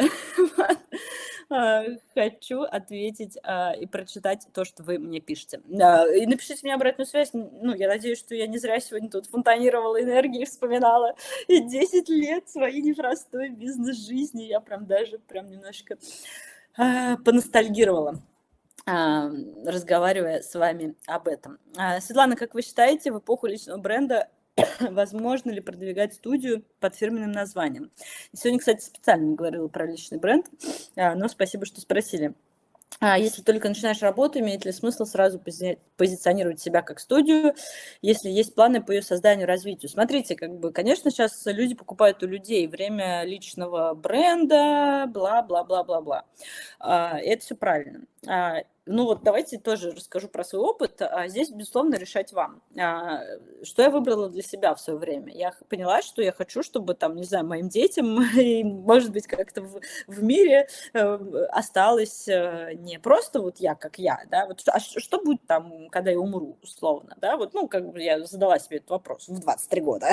Хочу ответить и прочитать то, что вы мне пишете. И напишите мне обратную связь. Ну, я надеюсь, что я не зря сегодня тут фонтанировала энергией, вспоминала 10 лет своей непростой бизнес-жизни. Я прям немножко поностальгировала, разговаривая с вами об этом. Светлана, как вы считаете, в эпоху личного бренда возможно ли продвигать студию под фирменным названием? Сегодня, кстати, специально не говорила про личный бренд, но спасибо, что спросили. Если только начинаешь работу, имеет ли смысл сразу позиционировать себя как студию, если есть планы по ее созданию, развитию? Смотрите, конечно, сейчас люди покупают у людей время личного бренда, бла-бла-бла-бла-бла. Это все правильно. Давайте тоже расскажу про свой опыт. Здесь, безусловно, решать вам. Что я выбрала для себя в свое время? Я поняла, что я хочу, чтобы, моим детям и, может быть, как-то в мире осталось не просто вот я, как я, да, что будет когда я умру, условно, да, я задала себе этот вопрос в 23 года,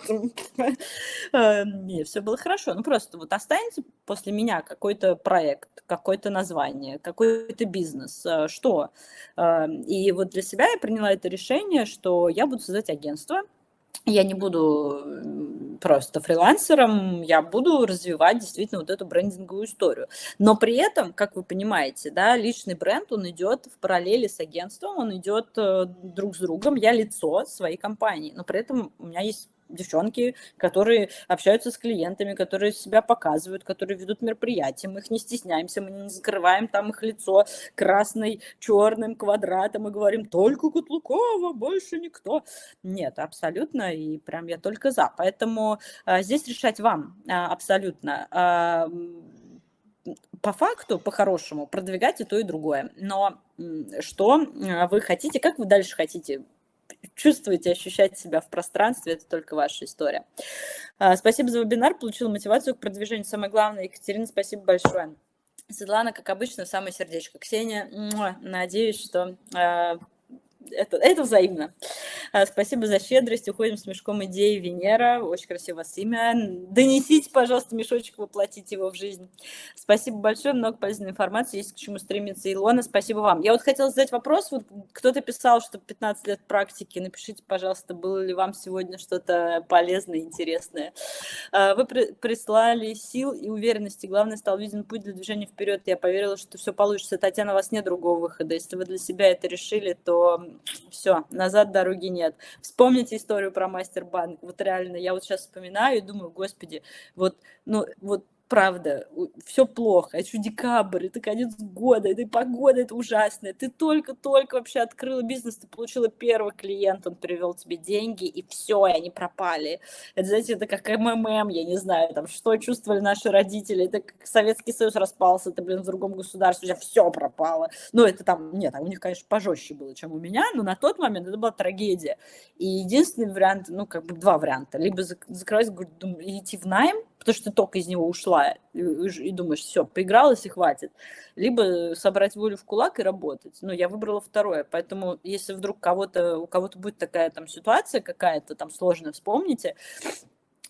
Нет, все было хорошо, просто останется после меня какой-то проект, какое-то название, какой-то бизнес, что? И для себя я приняла это решение, что я буду создать агентство. Я не буду просто фрилансером, я буду развивать действительно эту брендинговую историю. Но при этом, как вы понимаете, да, личный бренд, он идет в параллели с агентством, он идет друг с другом. Я лицо своей компании, но при этом у меня есть девчонки, которые общаются с клиентами, которые себя показывают, которые ведут мероприятия, мы их не стесняемся, мы не закрываем их лицо красной, черным квадратом и говорим только Котлукова, больше никто. Нет, абсолютно, и прям я только за. Поэтому здесь решать вам абсолютно. По факту, по-хорошему, продвигать и то, и другое. Но что вы хотите, как вы дальше хотите чувствуете, ощущать себя в пространстве, это только ваша история. Спасибо за вебинар, получила мотивацию к продвижению. Самое главное, Екатерина, спасибо большое. Светлана, как обычно, самое сердечко. Ксения, надеюсь, что это взаимно. Спасибо за щедрость. Уходим с мешком идеи. Венера. Очень красивое у вас имя. Донесите, пожалуйста, мешочек, воплотите его в жизнь. Спасибо большое. Много полезной информации. Есть к чему стремиться. Илона, спасибо вам. Я хотела задать вопрос. Кто-то писал, что 15 лет практики. Напишите, пожалуйста, было ли вам сегодня что-то полезное, интересное. Вы прислали сил и уверенности. Главное, стал виден путь для движения вперед. Я поверила, что все получится. Татьяна, у вас нет другого выхода. Если вы для себя это решили, то все, назад дороги нет. Вспомните историю про Мастербанк. Реально, я сейчас вспоминаю и думаю, господи, правда, все плохо, еще декабрь, это конец года, это погода, это ужасная. Ты только-только вообще открыла бизнес, ты получила первый клиент, он перевел тебе деньги, и все, и они пропали. Это, знаете, это как МММ, я не знаю, что чувствовали наши родители, это как Советский Союз распался, это, в другом государстве, у тебя все пропало. Это нет, у них, конечно, пожестче было, чем у меня, но на тот момент это была трагедия. И единственный вариант, два варианта, либо закрывать и идти в найм, потому что ты только из него ушла и думаешь, все, поигралась и хватит. Либо собрать волю в кулак и работать. Я выбрала второе. Поэтому, если вдруг у кого-то будет такая ситуация какая-то сложная, вспомните.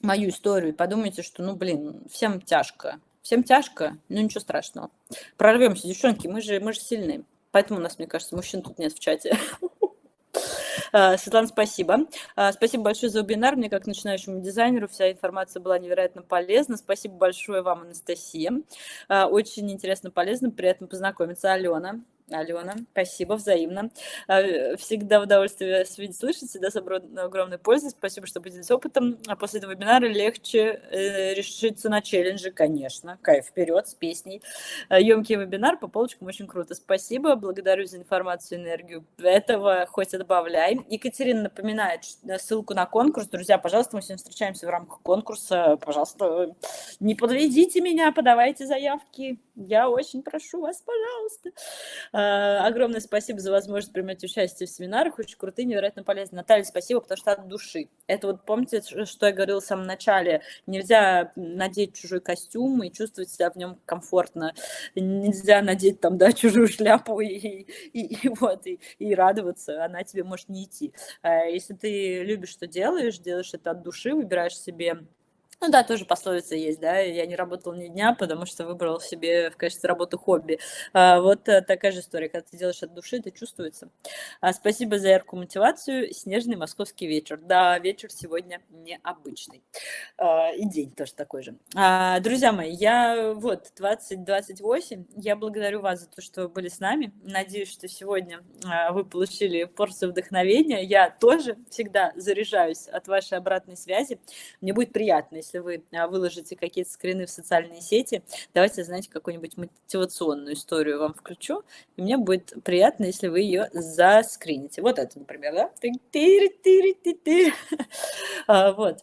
мою историю и подумаете, что, ну, блин, всем тяжко, ну, ничего страшного. Прорвемся, девчонки, мы же сильные. Поэтому у нас, мне кажется, мужчин тут нет в чате. Светлана, спасибо. Спасибо большое за вебинар. Мне, как начинающему дизайнеру, вся информация была невероятно полезна. Спасибо большое вам, Анастасия. Очень интересно, полезно, приятно познакомиться. Алена, спасибо, взаимно. Всегда удовольствие вас видеть, слышать, всегда с огромной пользой. Спасибо, что поделились опытом. А после этого вебинара легче решиться на челленджи, конечно. Кайф, вперед с песней. Емкий вебинар по полочкам, очень круто. Спасибо, благодарю за информацию, энергию. Этого хоть и добавляй. Екатерина напоминает ссылку на конкурс. Друзья, пожалуйста, мы сегодня встречаемся в рамках конкурса. Пожалуйста, не подведите меня, подавайте заявки. Я очень прошу вас, пожалуйста. Огромное спасибо за возможность принять участие в семинарах. Очень крутые, невероятно полезные. Наталья, спасибо, потому что от души. Это вот помните, что я говорила в самом начале? Нельзя надеть чужой костюм и чувствовать себя в нем комфортно. Нельзя надеть там, да, чужую шляпу и радоваться. Она тебе может не идти. Если ты любишь, что делаешь это от души, выбираешь себе. Ну да, тоже пословица есть, да, я не работала ни дня, потому что выбрала себе в качестве работы хобби. Вот такая же история, когда ты делаешь от души, это чувствуется. Спасибо за яркую мотивацию. Снежный московский вечер. Да, вечер сегодня необычный. И день тоже такой же. Друзья мои, я 2028, я благодарю вас за то, что вы были с нами. Надеюсь, что сегодня вы получили порцию вдохновения. Я тоже всегда заряжаюсь от вашей обратной связи. Мне будет приятно, если вы выложите какие-то скрины в социальные сети. Давайте, знаете, какую-нибудь мотивационную историю вам включу, и мне будет приятно, если вы ее заскрините. Вот это, например, да? Вот.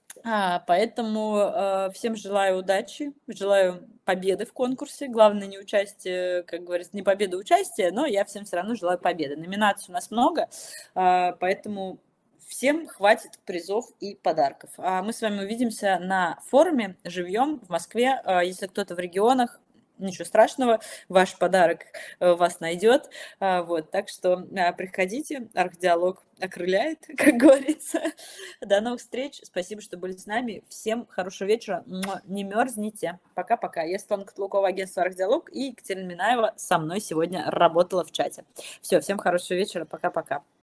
Поэтому всем желаю удачи, желаю победы в конкурсе. Главное не участие, как говорится, не победа, участие, но я всем все равно желаю победы. Номинаций у нас много, поэтому всем хватит призов и подарков. Мы с вами увидимся на форуме живьем в Москве. Если кто-то в регионах, ничего страшного, ваш подарок вас найдет. Вот, так что приходите, архдиалог окрыляет, как говорится. До новых встреч. Спасибо, что были с нами. Всем хорошего вечера. Не мерзните. Пока-пока. Я Светлана Котлукова, агентство Архдиалог, и Екатерина Минаева со мной сегодня работала в чате. Все, всем хорошего вечера. Пока-пока.